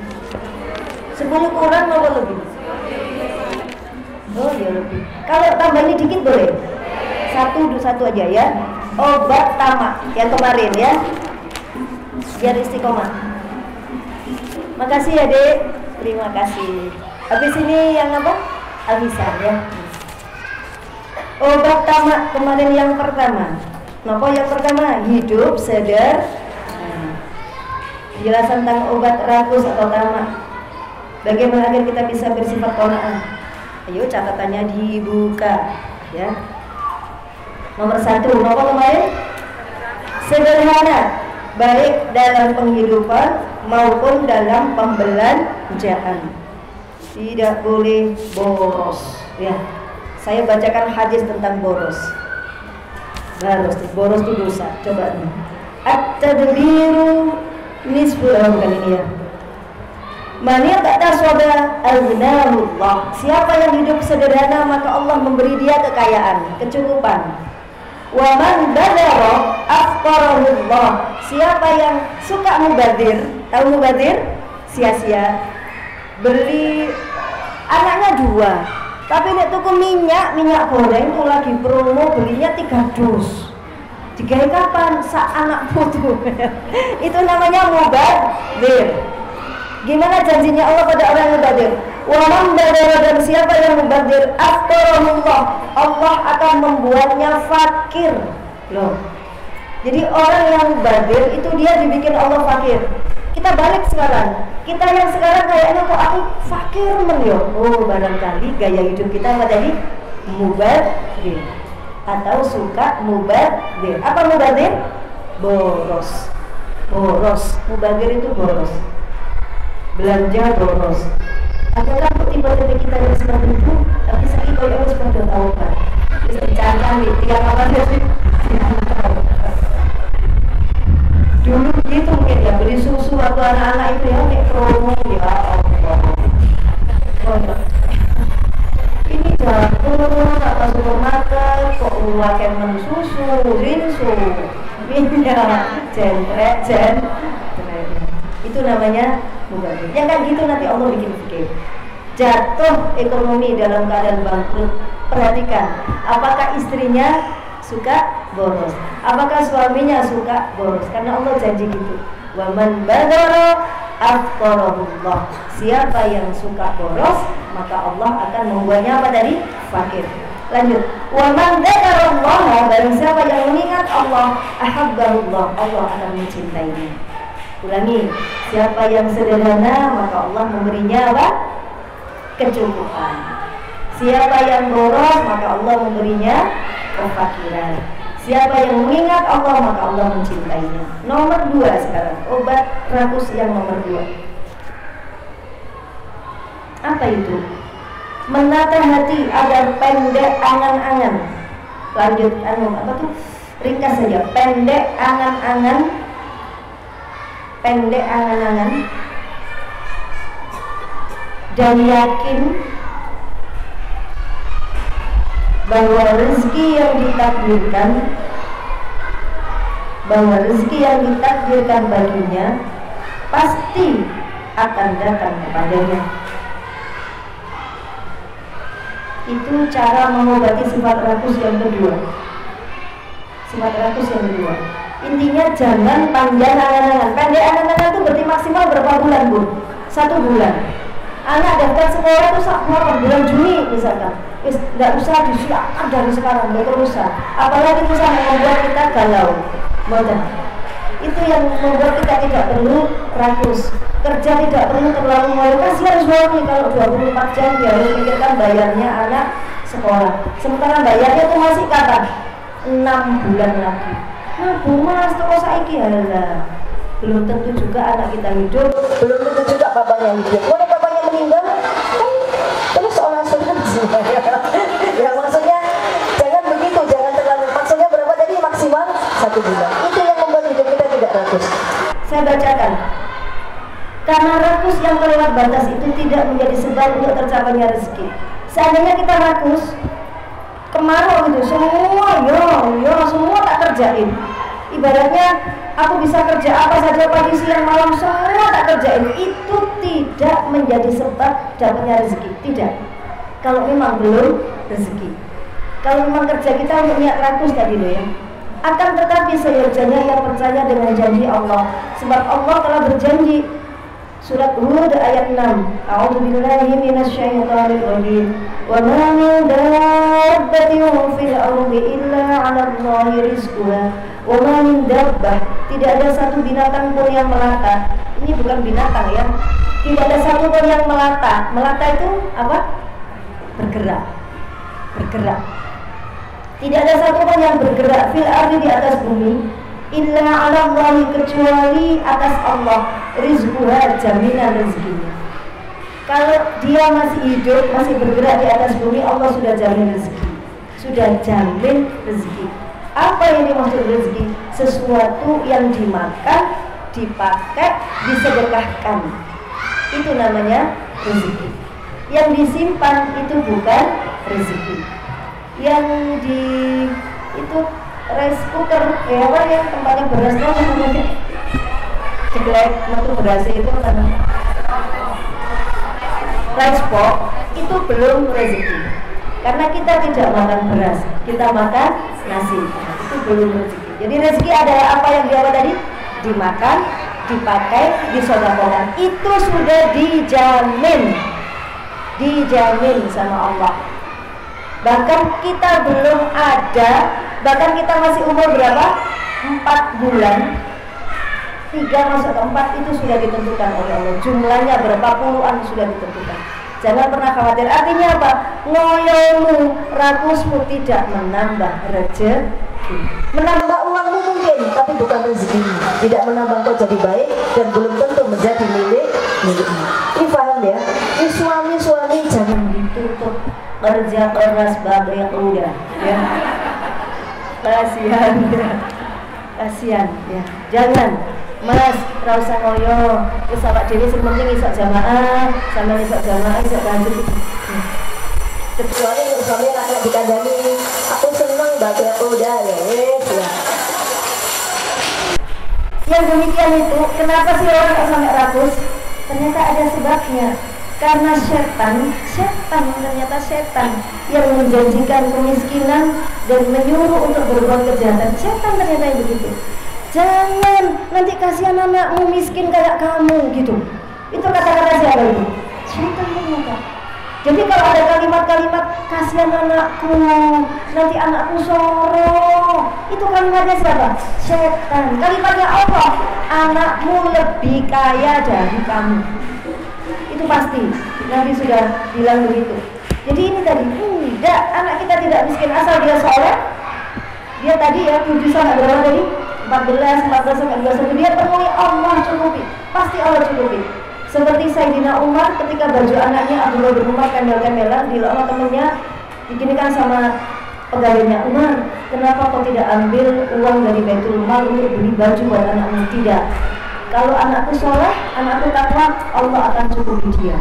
sepuluh kurang apa lebih? Oh ya lebih. Kalau tambah ini dikit boleh? Satu, satu aja ya. Obat tamak yang kemarin ya. Biar istiqomah. Makasih ya Dek. Terima kasih. Habis ini yang apa? Abisan ya. Obat tamak kemarin yang pertama. Napa yang pertama? Hidup seder. Penjelasan tentang obat rakus atau tamak. Bagaimana agar kita bisa bersifat qanaah? Ayo catatannya dibuka ya. Nomor satu, napa kemarin? Sederhana, baik dalam penghidupan maupun dalam pembelanjaan. Tidak boleh boros ya. Saya bacakan hadis tentang boros. Boros, boros itu dosa. Coba nih. At-tadbiru nisful bukan ini ya. Man yaqtasaba aghnahullah. Siapa yang hidup sederhana maka Allah memberi dia kekayaan, kecukupan. Wa man badara afqarahullah. Siapa yang suka mubadir, tahu mubadir? Sia-sia. Beli anaknya dua. Tapi nek tuku minyak, minyak goreng itu lagi promo belinya tiga dus. Digawe kapan? Sak anak putu. Itu namanya mubadir. Gimana janjinya Allah pada orang yang mubadir? Wa man badara, dan siapa yang mubadir afqarahullah, Allah akan membuatnya fakir. Loh. Jadi orang yang mubadir itu dia dibikin Allah fakir. Kita balik sekarang. Kita yang sekarang kayaknya kok aku fakir men yo. Oh, barangkali gaya hidup kita apa tadi? Mubadir. Atau suka mubadir. Apa mubadir? Boros. Boros. Mubadir itu boros. Belanja boros. Ada kan tiba-tiba kita yang sembilan ribu, tapi saya kok ya harus pada tahu kan. Terus dicanang nih, tiap apa sih? Dulu gitu mungkin ya, beli susu waktu anak-anak itu ya kayak promo ya Allah. Oh, ini jatuh apa supermarket kok pakai menu susu, rinso, minyak, jentrek, jen. Itu namanya mubadir. Ya kan gitu nanti Allah bikin fikir. Jatuh ekonomi dalam keadaan bangkrut. Perhatikan, apakah istrinya suka boros? Apakah suaminya suka boros? Karena Allah janji gitu. Wa man badara afqarahullah. Siapa yang suka boros, maka Allah akan membuatnya apa tadi? Fakir. Lanjut. Wa man dzakarallaha, barang siapa yang mengingat Allah, ahabbahullah, Allah akan mencintainya. Ulangi, siapa yang sederhana maka Allah memberinya apa? Kecukupan. Siapa yang boros maka Allah memberinya kefakiran. Siapa yang mengingat Allah maka Allah mencintainya. Nomor dua sekarang, obat rakus yang nomor dua. Apa itu? Menata hati agar pendek angan-angan. Lanjut, anu apa tuh? Ringkas saja. Pendek angan-angan. Pendek angan-angan dan yakin bahwa rezeki yang ditakdirkan bahwa rezeki yang ditakdirkan baginya pasti akan datang kepadanya. Itu cara mengobati sifat rakus yang kedua. Sifat rakus yang kedua. Intinya jangan panjang angan-angan. Pendek angan-angan itu berarti maksimal berapa bulan, Bu? Satu bulan. Anak daftar sekolah itu berapa bulan Juni misalkan. Wis enggak usah disiapkan dari sekarang, enggak usah. Apalagi itu sampai membuat kita galau. Boten. Itu yang membuat kita tidak perlu rakus. Kerja tidak perlu terlalu malu. Kasihan suami kalau dua puluh empat jam dia harus pikirkan bayarnya anak sekolah. Sementara bayarnya itu masih kapan? enam bulan lagi. Nah, Bu Mas, toko saiki halah. Belum tentu juga anak kita hidup, belum tentu juga bapaknya hidup. Kalau bapaknya meninggal, kan terus orang asuransi. Ya maksudnya jangan begitu, jangan terlalu. Maksudnya berapa tadi maksimal satu bulan. Itu yang membuat hidup kita tidak rakus. Saya bacakan. Karena rakus yang kelewat batas itu tidak menjadi sebab untuk tercapainya rezeki. Seandainya kita rakus, kemarau gitu, semua yo yo semua tak kerjain. Ibaratnya aku bisa kerja apa saja pagi siang malam semua tak kerjain. Itu tidak menjadi sebab dapatnya rezeki. Tidak. Kalau memang belum rezeki. Kalau memang kerja kita untuk niat rakus tadi loh ya. Akan tetapi seyogyanya yang percaya dengan janji Allah. Sebab Allah telah berjanji. Surat Hud ayat enam. A'udzubillahi minasyaitonir rajim. Wa ma min dabbatin fil ardi illa 'ala Allahi rizquha. Wa ma min dabbah, tidak ada satu binatang pun yang melata. Ini bukan binatang ya. Tidak ada satu pun yang melata. Melata itu apa? Bergerak. Bergerak. Tidak ada satu pun yang bergerak fil ardi di atas bumi illa 'ala Allahi, kecuali atas Allah rizquha, jaminan rezekinya. Kalau dia masih hidup, masih bergerak di atas bumi, Allah sudah jamin rezeki. Sudah jamin rezeki. Apa yang dimaksud rezeki? Sesuatu yang dimakan, dipakai, disedekahkan. Itu namanya rezeki. Yang disimpan itu bukan rezeki. Yang di itu rice cooker, ya apa ya, tempatnya beras itu namanya jelek, waktu beras itu kan rice pot, itu belum rezeki. Karena kita tidak makan beras, kita makan nasi, itu belum rezeki. Jadi rezeki adalah apa yang dia tadi dimakan, dipakai, disedekahkan. Itu sudah dijamin, dijamin sama Allah. Bahkan kita belum ada, bahkan kita masih umur berapa? Empat bulan, tiga masuk ke empat itu sudah ditentukan oleh Allah. Jumlahnya berapa puluhan sudah ditentukan. Jangan pernah khawatir. Artinya apa? Ngoyomu, rakusmu tidak menambah rezeki. Menambah uangmu mungkin, tapi bukan rezekimu. Tidak menambah kau jadi baik dan belum tentu menjadi milik milikmu. Ini paham ya? Ini suami-suami jangan ditutup kerja keras bagai kuda, ya. Kasihan, ya. Kasihan, ya. Jangan. Mas, rasa ngoyo, wis awak dhewe sing penting iso jamaah, sampeyan iso jamaah iso lanjut. Kecuali nek sampe nek dikandani, aku seneng bagai kuda ya wis ya. Yang demikian itu, kenapa sih orang kok sampai rakus? Ternyata ada sebabnya. Karena setan, setan ternyata setan yang menjanjikan kemiskinan dan menyuruh untuk berbuat kejahatan. Setan ternyata yang begitu. Jangan, nanti kasihan anakmu miskin kayak kamu gitu. Itu kata-kata siapa itu? Setan ternyata. Jadi kalau ada kalimat-kalimat kasihan anakku, nanti anakku soro, itu kalimatnya siapa? Setan. Kalimatnya apa? Anakmu lebih kaya dari kamu. Itu pasti. Nabi sudah bilang begitu. Jadi ini tadi, tidak, anak kita tidak miskin asal dia soleh. Dia tadi ya tujuh sampai berapa tadi? empat belas, empat belas sampai dua puluh satu. Dia penuhi Allah cukupi. Pasti Allah cukupi. Seperti Sayyidina Umar ketika baju anaknya Abdullah bin Umar kandel-kandelan di sama temennya, diginikan sama pegawainya, Umar, kenapa kau tidak ambil uang dari Baitul Mal untuk beli baju buat anakmu? Tidak. Kalau anakku soleh, anakku takwa, Allah akan cukupi dia.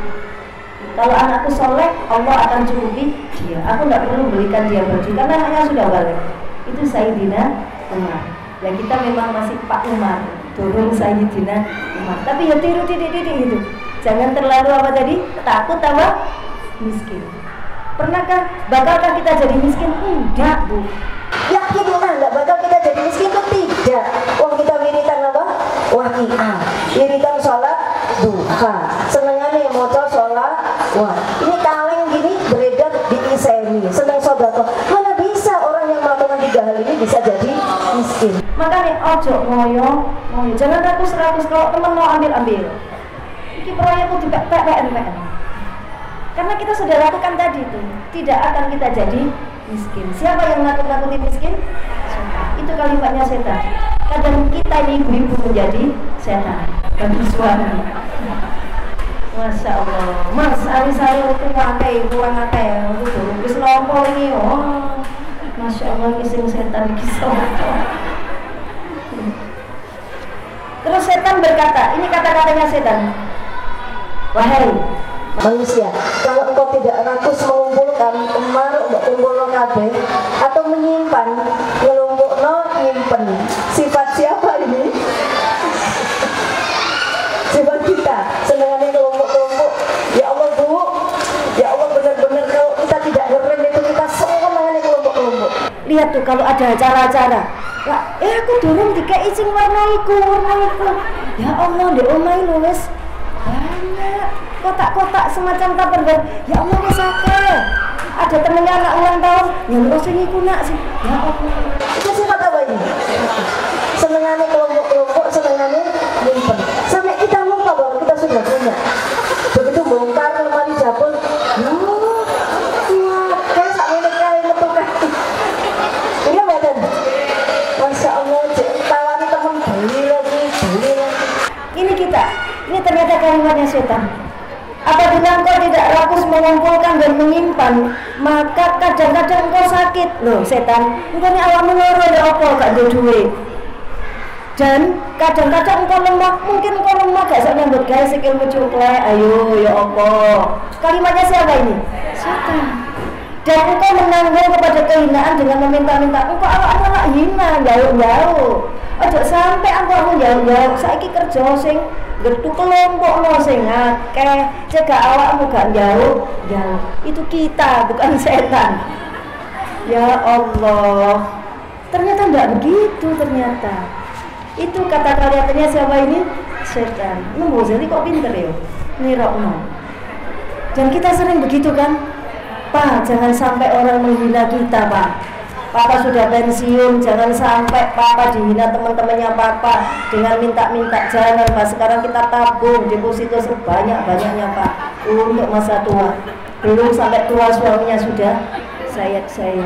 Kalau anakku soleh, Allah akan cukupi dia. Aku tidak perlu belikan dia baju karena anaknya sudah balik. Itu Sayyidina Umar. Ya kita memang masih Pak Umar, turun Sayyidina Umar. Tapi ya tiru titik-titik gitu. Jangan terlalu apa tadi? Takut tambah miskin. Pernahkah, bakalkah kita jadi miskin? Enggak, Bu. Yakin enggak bakal kita jadi miskin? Itu tidak. Wong kita wiritan apa? Waqi'ah. Wiritan sholat duha. Senengannya moco sholat. Wah, ini kaleng gini beredar di iseni. Seneng sodako. Mana bisa orang yang melakukan tiga hal ini bisa jadi miskin? Makanya ojo ngoyo, ngoyo. Jangan rakus-rakus. Kalau teman mau ambil-ambil. Ini proyekku juga P P N P N. Karena kita sudah lakukan tadi itu, tidak akan kita jadi miskin. Siapa yang nakut-nakuti miskin? Itu kalimatnya setan. Kadang kita ini ibu-ibu menjadi setan bagi suami. Masya Allah. Mas, ari-ari itu ngakai, kurang ngakai. Wis lompo ini, oh. Masya Allah, ini sing setan kisah. Terus setan berkata, ini kata-katanya setan. Wahai manusia, kalau engkau tidak rakus mengumpulkan Umar untuk kumpul no kabeh atau menyimpan ngelumpuk no nyimpen, sifat siapa ini? Sifat kita, senangannya kelompok-kelompok. Ya Allah Bu, ya Allah benar-benar kalau kita tidak ngerem itu kita senangannya lihat tuh kalau ada acara-acara. Lah, eh aku durung dikei sing warna iku, warna iku. Ya Allah, ndek omahe lho wis banyak kotak-kotak semacam Tupperware. Ya Allah wis akeh. Ada temennya anak ulang tahun, yang sing iku nak sih. Ya Allah. Itu sifat apa ini? Senengane kelompok-kelompok, senengane nyimpen. Sampai kita lupa bahwa kita sudah punya. Begitu bongkar lemari dapur, oh, wah, kayak sak ngene kae metu kae. Iya mboten? Masya Allah, tawani temen beli lagi, beli lagi. Ini kita, ini ternyata kalimatnya setan. Apabila engkau tidak rakus mengumpulkan dan menyimpan, maka kadang-kadang engkau sakit. Loh setan, engkau ini awakmu loro ya apa gak ada duit. Dan kadang-kadang engkau lemah, mungkin engkau lemah gak bisa nyambut gawe sikilmu cuklek. Ayo ya apa? Kalimatnya siapa ini? Setan. Dan engkau menanggung kepada kehinaan dengan meminta-minta. Engkau awak malah hina, jauh-jauh. Ojo sampai engkau jauh-jauh. Saiki kerja sing getu kelompok no sing akeh, cegah awakmu gak jauh, jauh. Itu kita, bukan setan. Ya Allah. Ternyata enggak begitu ternyata. Itu kata kalimatnya siapa ini? Setan. Lu mau jadi kok pinter ya? Nirokno. Dan kita sering begitu kan? Pak, jangan sampai orang menghina kita, Pak. Papa sudah pensiun, jangan sampai Papa dihina teman-temannya Papa dengan minta-minta. Jangan, Pak. Sekarang kita tabung deposito sebanyak-banyaknya, Pak, untuk masa tua. Belum sampai tua suaminya sudah sayat-sayat.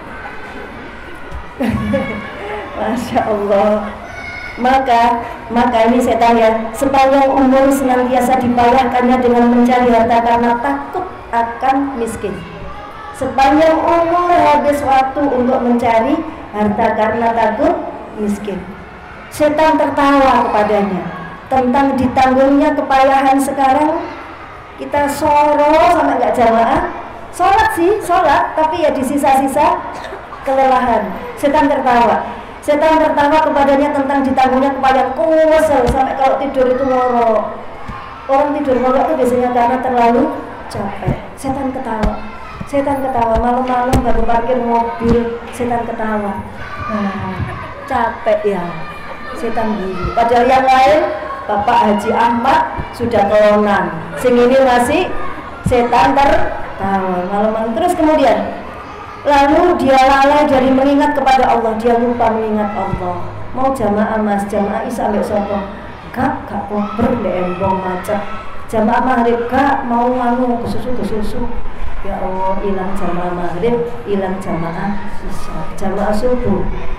Masya Allah. Maka, maka ini saya tanya, sepanjang umur senantiasa dibayarkannya dengan mencari harta karena takut akan miskin. Sepanjang umur habis waktu untuk mencari harta karena takut miskin. Setan tertawa kepadanya tentang ditanggungnya kepayahan sekarang. Kita soro sampai nggak jamaah, sholat sih, sholat, tapi ya di sisa-sisa kelelahan. Setan tertawa. Setan tertawa kepadanya tentang ditanggungnya kepayahan. Kuwesel sampai kalau tidur itu ngorok. Orang tidur ngorok itu biasanya karena terlalu capek. Setan ketawa. Setan ketawa, malam-malam baru parkir mobil, setan ketawa. Nah, capek ya, setan gini. Padahal yang lain, Bapak Haji Ahmad sudah kelonan. Sing ini masih setan tertawa malam-malam. Terus kemudian, lalu dia lalai dari mengingat kepada Allah. Dia lupa mengingat Allah. Mau jamaah mas, jamaah isya ambek sapa? Kak, kak koper embong macet. Jamaah maghrib kak mau nganu kesusu kesusu. Ya Allah, hilang jamaah maghrib, hilang jamaah isya, jamaah subuh.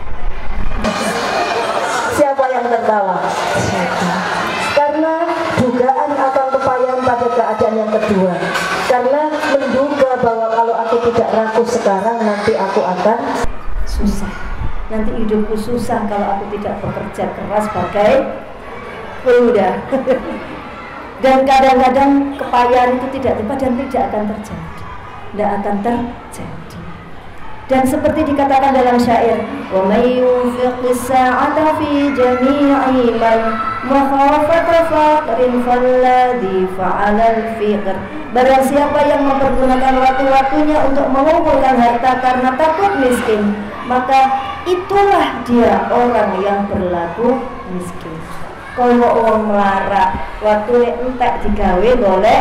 Siapa yang tertawa? Karena dugaan akan kepayahan pada keadaan yang kedua. Karena menduga bahwa kalau aku tidak rakus sekarang, nanti aku akan susah. Nanti hidupku susah kalau aku tidak bekerja keras sebagai pemuda. Dan kadang-kadang kepayahan itu tidak tiba dan tidak akan terjadi. Tidak akan terjadi. Dan seperti dikatakan dalam syair, wa may yunfiqis sa'ata fi jami'i man makhafata faqrin falladhi fa'alal fiqr. Barang siapa yang mempergunakan waktu-waktunya untuk mengumpulkan harta karena takut miskin, maka itulah dia orang yang berlaku miskin. Kalau orang melarat, waktu entek digawe golek.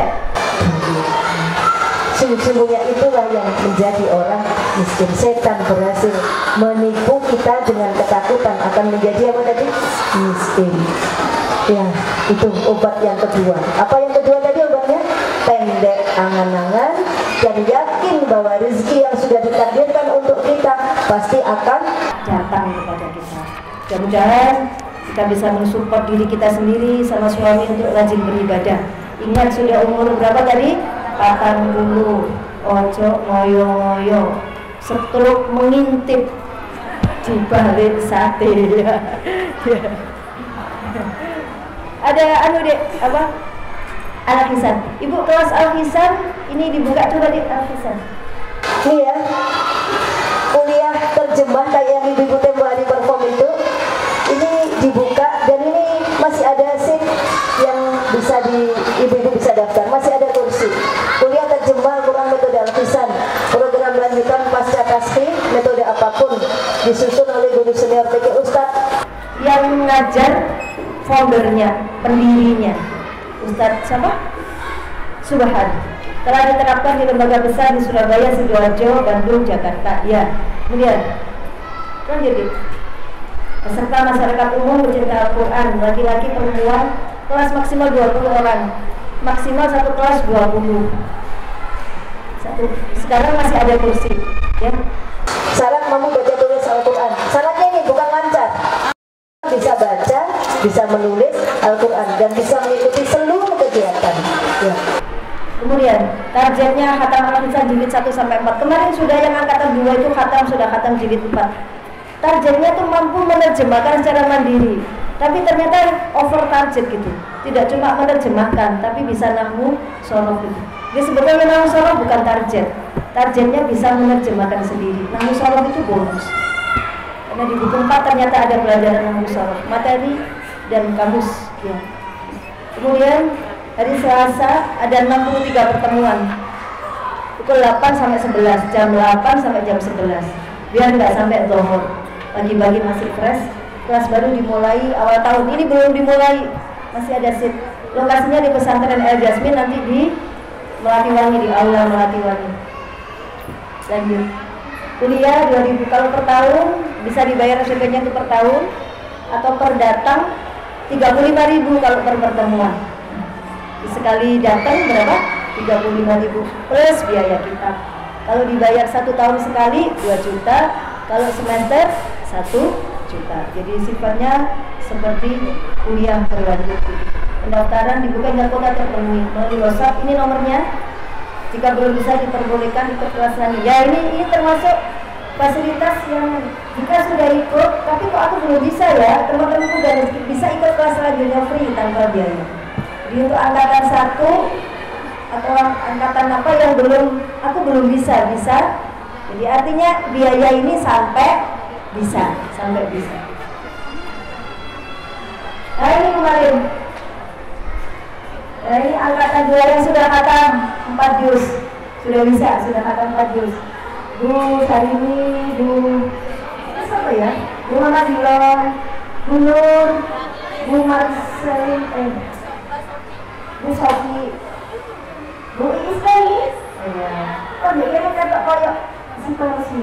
Sesungguhnya itulah yang menjadi orang miskin. Setan berhasil menipu kita dengan ketakutan akan menjadi apa tadi? Miskin. Ya, itu obat yang kedua. Apa yang kedua tadi obatnya? Pendek angan-angan dan yakin bahwa rezeki yang sudah ditakdirkan untuk kita pasti akan datang kepada kita. Mudah-mudahan kita bisa mensupport diri kita sendiri sama suami untuk rajin beribadah. Ingat sudah umur berapa tadi? Patang dulu, ojo ngoyo-ngoyo, stroke mengintip di balik sate. Ya. Ada anu dek apa? Al-Hisan. Ibu kelas Al-Hisan ini dibuka coba di Al-Hisan. Ini ya, kuliah terjemah kayak yang ibu-ibu tempo hari perform itu. Ini dibuka dan ini masih ada seat yang bisa di ibu-ibu bisa daftar. Masih ada kursi. Kuliah terjemah Quran metode Al-Hisan, program lanjutan pasca tasbih metode apapun disusun oleh guru senior T K Ustadz yang mengajar, foundernya, pendirinya Ustadz siapa? Subhan. Telah diterapkan di lembaga besar di Surabaya, Sidoarjo, Bandung, Jakarta. Ya, kemudian lanjut. Peserta masyarakat umum pecinta Al-Quran, laki-laki perempuan, kelas maksimal dua puluh orang, maksimal satu kelas dua puluh. Satu. Sekarang masih ada kursi, ya. Syarat mampu baca tulis Al-Quran. Syaratnya ini bukan lancar, bisa baca, bisa menulis Al-Quran dan bisa mengikuti seluruh kegiatan. Ya. Kemudian targetnya khatam Al-Quran jilid satu sampai empat. Kemarin sudah yang angkatan dua itu khatam, sudah khatam jilid empat. Targetnya tuh mampu menerjemahkan secara mandiri, tapi ternyata over target gitu. Tidak cuma menerjemahkan, tapi bisa nahwu shorof gitu. Jadi sebetulnya nahwu shorof bukan target. Targetnya bisa menerjemahkan sendiri. Nahwu shorof itu bonus. Karena di buku empat ternyata ada pelajaran nahwu shorof, materi dan kamus. Ya. Kemudian hari Selasa ada enam puluh tiga pertemuan. Pukul delapan sampai sebelas, jam delapan sampai jam sebelas. Biar nggak sampai zuhur. Pagi-pagi masih fresh. Kelas baru dimulai awal tahun. Ini belum dimulai, masih ada seat. Lokasinya di pesantren El Jasmin, nanti di Melatiwangi, di aula Melatiwangi. Lanjut. Kuliah dua ribu kalau per tahun, bisa dibayar S P P-nya itu per tahun atau per datang tiga puluh lima ribu kalau per pertemuan. Sekali datang berapa? tiga puluh lima ribu plus biaya kita. Kalau dibayar satu tahun sekali dua juta, kalau semester satu juta. Jadi sifatnya seperti kuliah berlanjut. Pendaftaran dibuka hingga kuota terpenuhi melalui WhatsApp. Ini nomornya. Jika belum bisa diperbolehkan ikut kelas lain. Ya ini ini termasuk fasilitas yang jika sudah ikut, tapi kok aku belum bisa ya, teman-temanku udah bisa ikut kelas selanjutnya free tanpa biaya. Jadi untuk angkatan satu atau angkatan apa yang belum, aku belum bisa bisa. Jadi artinya biaya ini sampai bisa, sampai bisa. Nah ini kemarin, nah ini angkatan dua yang sudah khatam empat juz, sudah bisa, sudah khatam empat juz. Bu Sarini, Bu siapa ya? Bu Mamadilon, Bu Nur, Bu Marcelin, eh, Bu Sofi, Bu Ismail. Iya. Oh dia kira kata koyok situasi.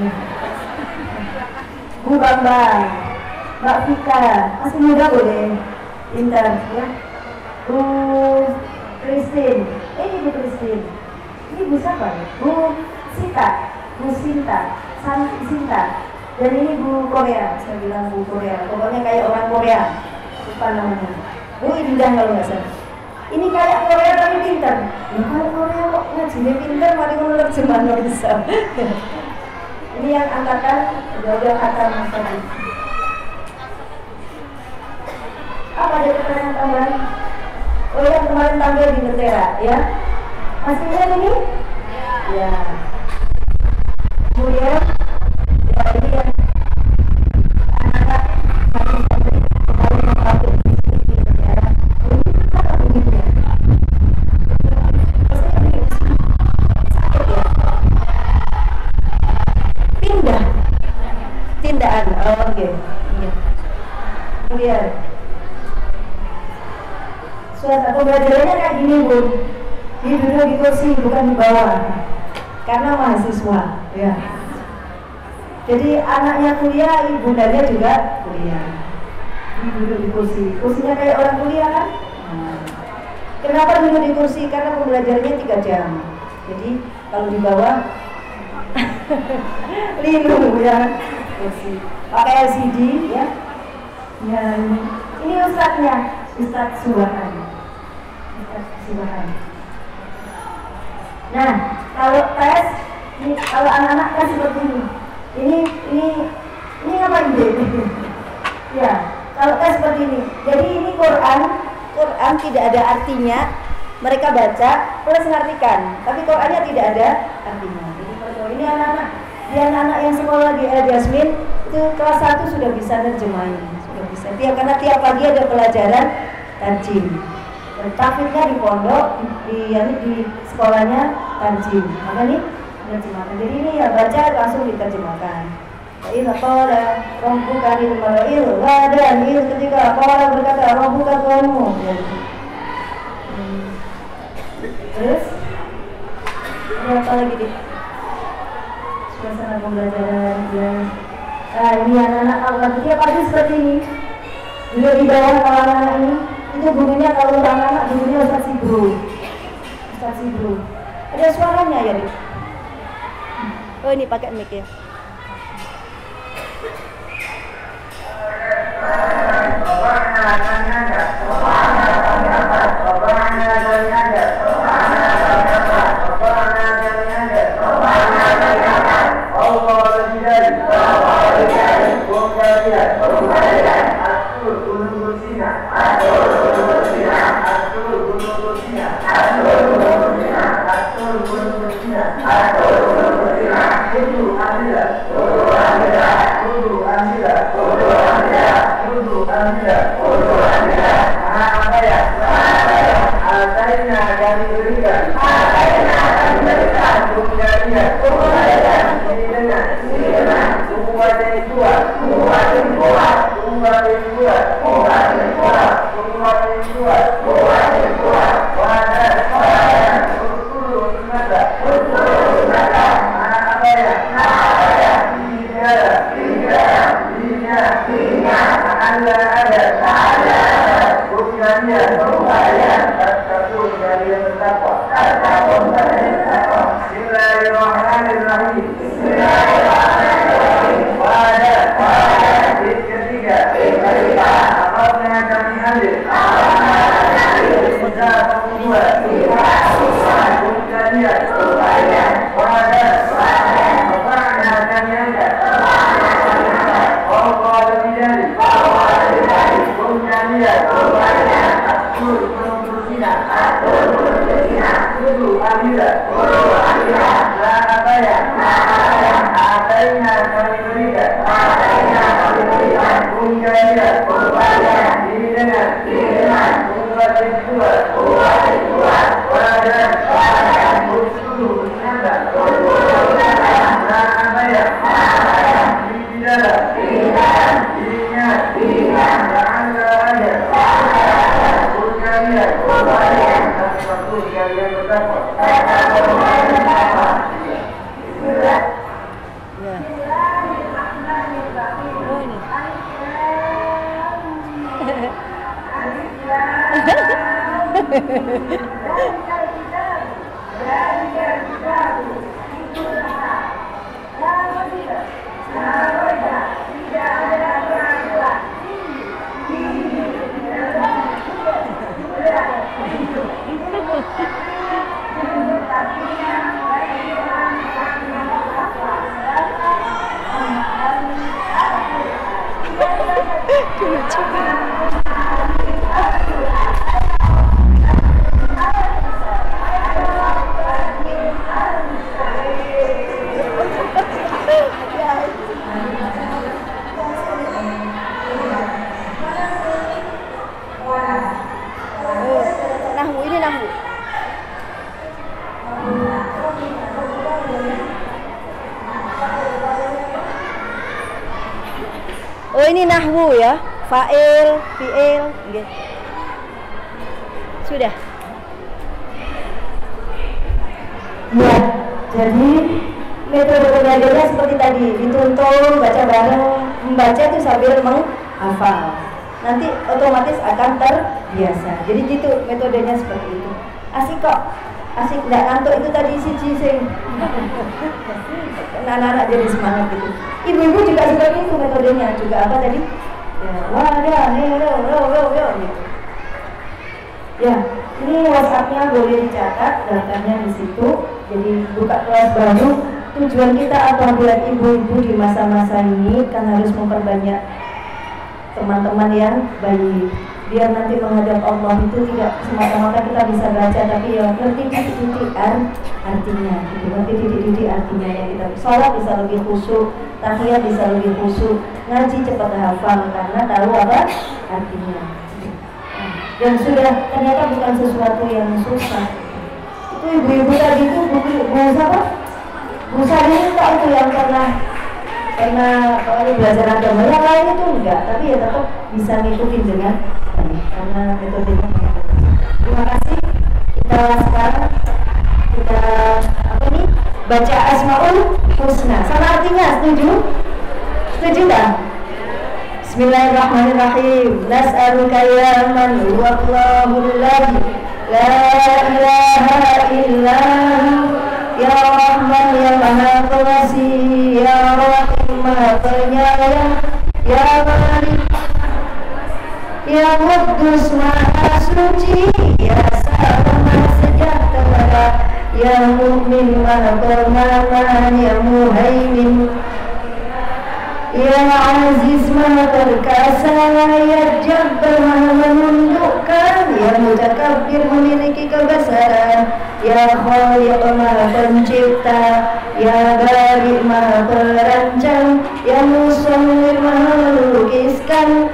Bu Bambang, Mbak Vika, masih muda boleh, pintar ya. Bu Christine, eh, ini Bu Christine, ini Bu siapa? Bu Sita, Bu Sinta, Santi Sinta, dan ini Bu Korea, saya bilang Bu Korea, pokoknya kayak orang Korea, lupa namanya. Bu Indah kalau nggak salah. Ini kayak Korea tapi pintar. Ya kalau Korea kok ngajinya pintar, mari menurut jemaah nggak bisa. Ini yang angkatan udah kata Mas tadi. Apa ada pertanyaan tambahan? Oh ya kemarin tampil di Netera ya. Masih ingat ini? Ya. Kemudian ya ini yang anak-anak satu sampai kembali membantu di Netera. Ini apa bunyinya? Pindah, tindakan. Oh, oke. Okay. Iya. Kemudian suasana pembelajarannya kayak gini Bu, di duduk di kursi bukan di bawah, karena mahasiswa ya. Jadi anaknya kuliah, ibundanya juga kuliah. Ini duduk di kursi, kursinya kayak orang kuliah kan? Nah. Kenapa duduk di kursi? Karena pembelajarannya tiga jam. Jadi kalau di bawah linu ya, kursi. Pakai L C D ya. Ya ini, ini ustadznya, Ustadz Subhan. Subhan. Nah, kalau tes, ini, kalau anak-anak tes seperti ini, ini, ini, ini ngapain deh? Ya, kalau tes seperti ini. Jadi ini Quran, Quran tidak ada artinya, mereka baca plus mengartikan, tapi Qurannya tidak ada artinya. Jadi kalau ini anak-anak, di anak-anak yang sekolah di El Jasmin itu kelas satu sudah bisa nerjemahin, sudah bisa. Tiap karena tiap pagi ada pelajaran tajwid. Tahfidnya di pondok, di, di, di sekolahnya tajwid. Maka nih terjemahkan. Jadi ini ya baca langsung diterjemahkan. Idza qala rabbuka lil malaikati dan ketika qala berkata rabbuka Tuhanmu. Terus ada apa lagi deh? Suasana pembelajaran ya. Nah ini anak-anak Allah dia pasti seperti ini. Juga di bawah kalau anak-anak ini itu gurunya kalau anak-anak gurunya Ustaz Sibru. Ustaz Sibru. Ada suaranya ya deh. Oh ini pakai mic ya. Oh ini nahwu ya, fa'il, fi'il, gitu. Sudah. Ya, jadi metode belajarnya seperti tadi, dituntun, baca bareng, membaca itu sambil menghafal. Nanti otomatis akan terbiasa. Jadi gitu metodenya seperti itu. Asik kok, asik nggak ngantuk itu tadi si sing. Anak-anak jadi semangat gitu. Ibu-ibu juga seperti itu metodenya, juga apa tadi? Ya, wadah, nih, lo, lo, lo, lo, gitu. Ya, ini WhatsApp-nya boleh dicatat, datanya di situ. Jadi buka kelas baru. Tujuan kita apa buat ibu-ibu di masa-masa ini kan harus memperbanyak teman-teman yang baik. Biar nanti menghadap Allah itu tidak semata-mata kita bisa baca, tapi ya ngerti titik-titik artinya, gitu. Ngerti titik-titik artinya yang kita sholat bisa lebih khusyuk, tahiyat bisa lebih khusyuk, ngaji cepat hafal karena tahu apa artinya. Dan sudah ternyata bukan sesuatu yang susah. Itu ibu-ibu tadi itu bu siapa? Bu Sari itu yang pernah karena kalau ini belajar agama yang lain itu enggak, tapi ya tetap bisa ngikutin dengan baik karena metodenya. Terima kasih. Kita sekarang kita apa nih baca Asmaul Husna. Sama artinya setuju? Setuju tak? Bismillahirrahmanirrahim. Nas'aluka ya man huwa Allahul ladzi la ilaha illa ya Rahman ya Maha Pengasih ya Rahim Maha Penyayang ya Malik ya Qudus Maha Suci ya Salam Maha Sejahtera ya Mu'min Maha Pengaman ya Muhaimin ya Aziz Maha Perkasa ya Jabbar Maha menundukkan ya Mutakabbir memiliki kebesaran ya Khaliq Maha Pencipta ya Bari Maha Perancang ya Musawwir Maha melukiskan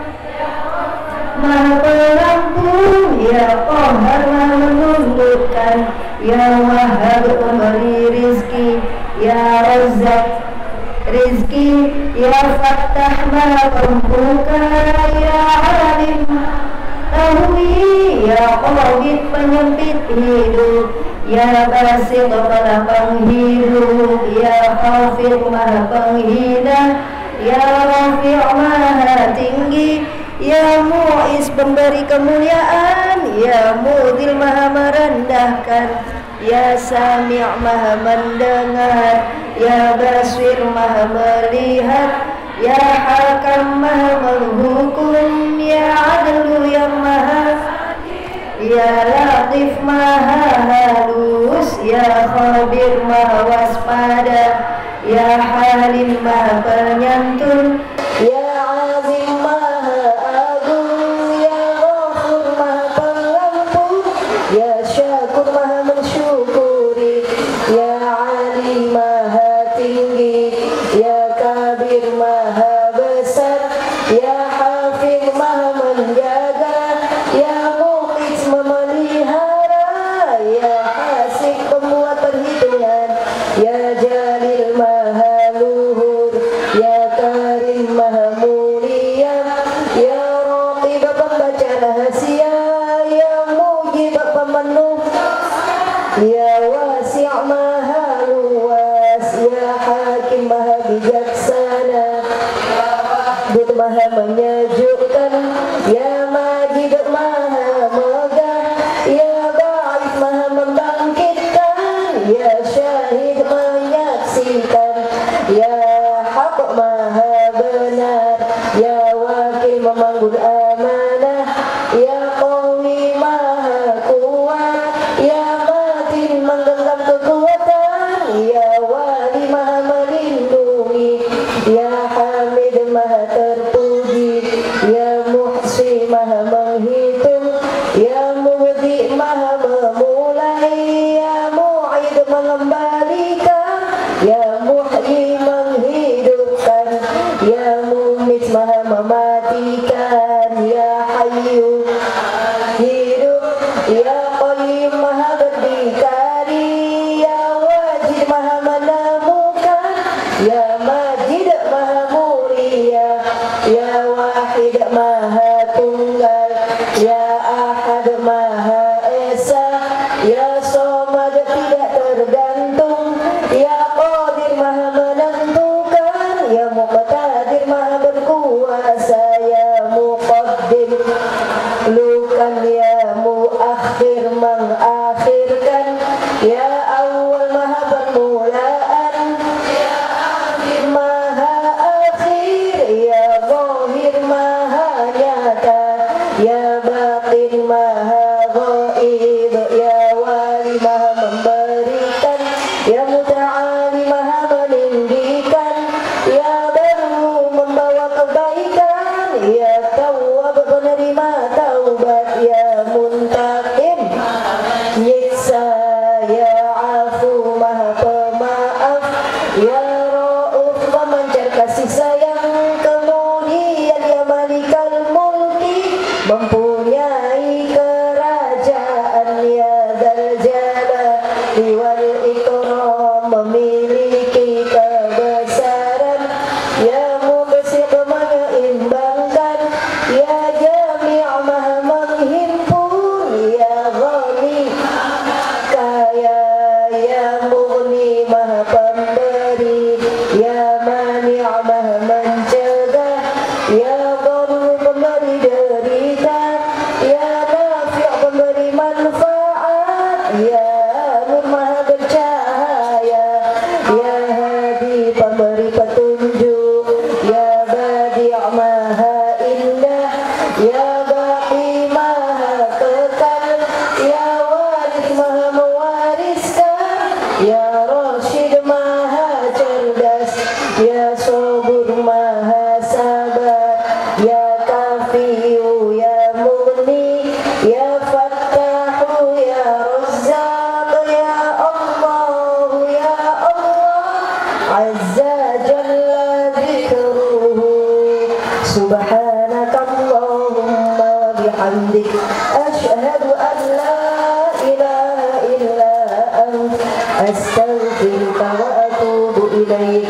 Maha Perampung ya Qahar Maha menundukkan ya Wahhab pemberi rizki ya Razzaq rizki ya Fattah Maha Pembuka ya Alim Tahwi ya Qabid penyempit hidup ya Basit pelapang hidup ya Khafid Maha penghina ya Rafi' Maha tinggi ya Mu'iz pemberi kemuliaan ya Mudil Maha merendahkan ya Sami' Maha mendengar ya Basir Maha melihat ya Hakam Maha menghukum ya Adlu yang Maha ya Latif Maha halus ya Khabir Maha waspada ya Halim Maha penyantun ya Azim Maha agung ya Ghafur Maha pengampun ya Syakur Maha mensyukuri ya Ali Maha tinggi ya Kabir Maha besar ya Hafid Maha menjaga ya Muqis memelihara ya Hasib pembuat perhitungan ya Jalil Maha luhur ya Karim Maha mulia ya Raqib pembaca rahasia ya Mujib pemenuh ya Wasi' Maha luas ya Hakim Maha bijaksana Bud Maha menyejukkan ya Majid Maha megah ya Ba'id Maha membangkitkan ya Syahid menyaksikan ya Haq Maha benar ya Wakil memanggul amanah ya Qawi Maha kuat ya Matin menggenggam kekuatan ya Wali Maha melindungi ya Hamid Maha terpuji ya Muhsi Maha menghitung ya Muhdi Maha memulai ya Mu'id mengembalikan ya Muhyi menghidupkan ya Mumit Maha mematikan ya Hayyu hidup ya Qayyim Maha berdikari ya Wajid Maha menemukan ya Majid Maha mulia ya Wahid Maha tunggal ya Ahad Maha esa ya Somad tidak tergantung ya Qadir Maha menentukan ya Muqtadir Maha berkuasa ya Muqaddim lukan ya Muakhir mengakhirkan ya Awal Maha permulaan ya Akhir Maha akhir ya Zahir Maha nyata ya Batin Maha ghaib ya Wali Maha memberikan ya Muta'ali Maha meninggikan ya Baru membawa kebaikan ya Tawwab penerima taubat ya Muntaqim nyiksa ya Afu Maha pemaaf ya Ra'uf memancar kasih sayang kemudian ya Malikal Mulki mempunyai kerajaan ya Dzal Jalali wal Ikram memiliki kebesaran azza jalla dzikruhu subhanakallahumma wa bihamdik asyhadu an la ilaha illa anta astaghfiruka wa atubu ilaik.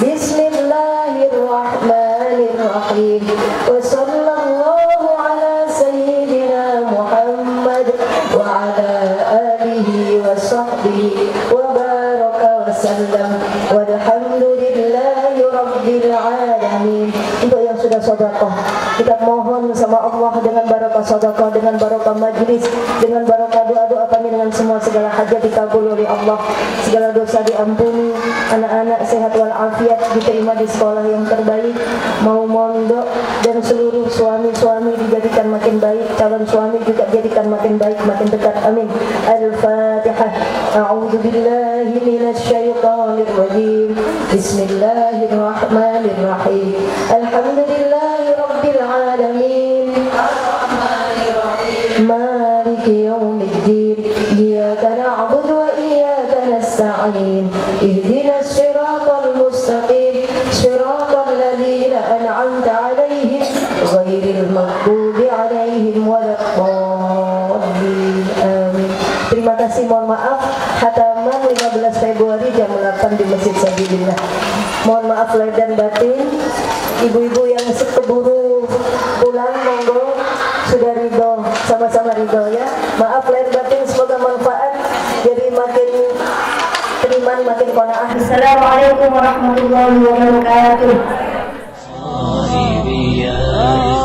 Bismillahirrahmanirrahim. Wa sallallahu ala sayyidina Muhammad wa ala alihi wa sahbihi wa baraka wa sallam walhamdulillahi rabbil alamin. Untuk yang sudah sedekah, kita mohon sama Allah dengan barakah sedekah, dengan barakah majlis, dengan barakah doa-doa kami, dengan semua segala hajat dikabul oleh Allah, segala dosa diampuni, anak-anak sehat walafiat, diterima di sekolah yang terbaik, mau mondok, dan seluruh suami-suami dijadikan makin baik, calon suami juga dijadikan makin baik, makin dekat. Amin. Al-Fatihah. A'udzu billahi minasyaitonir rajim. Bismillahirrahmanirrahim. Alhamdulillahi rabbil alamin. Ar-Rahmanir-Rahim. Maliki yaumiddin. Iyyaka na'budu wa iyyaka nasta'in. Ihdinas siratal mustaqim. Siratal ladzina an'amta 'alaihim ghairil maghdubi 'alaihim waladdallin. Amin. Terima kasih, mohon maaf khataman lima belas Februari jam delapan di Masjid Sabilillah. Mohon maaf lahir dan batin. Ibu-ibu yang keburu pulang monggo sudah ridho, sama-sama ridho ya. Maaf lahir batin, semoga manfaat, jadi makin teriman, makin qanaah. Assalamualaikum warahmatullahi wabarakatuh.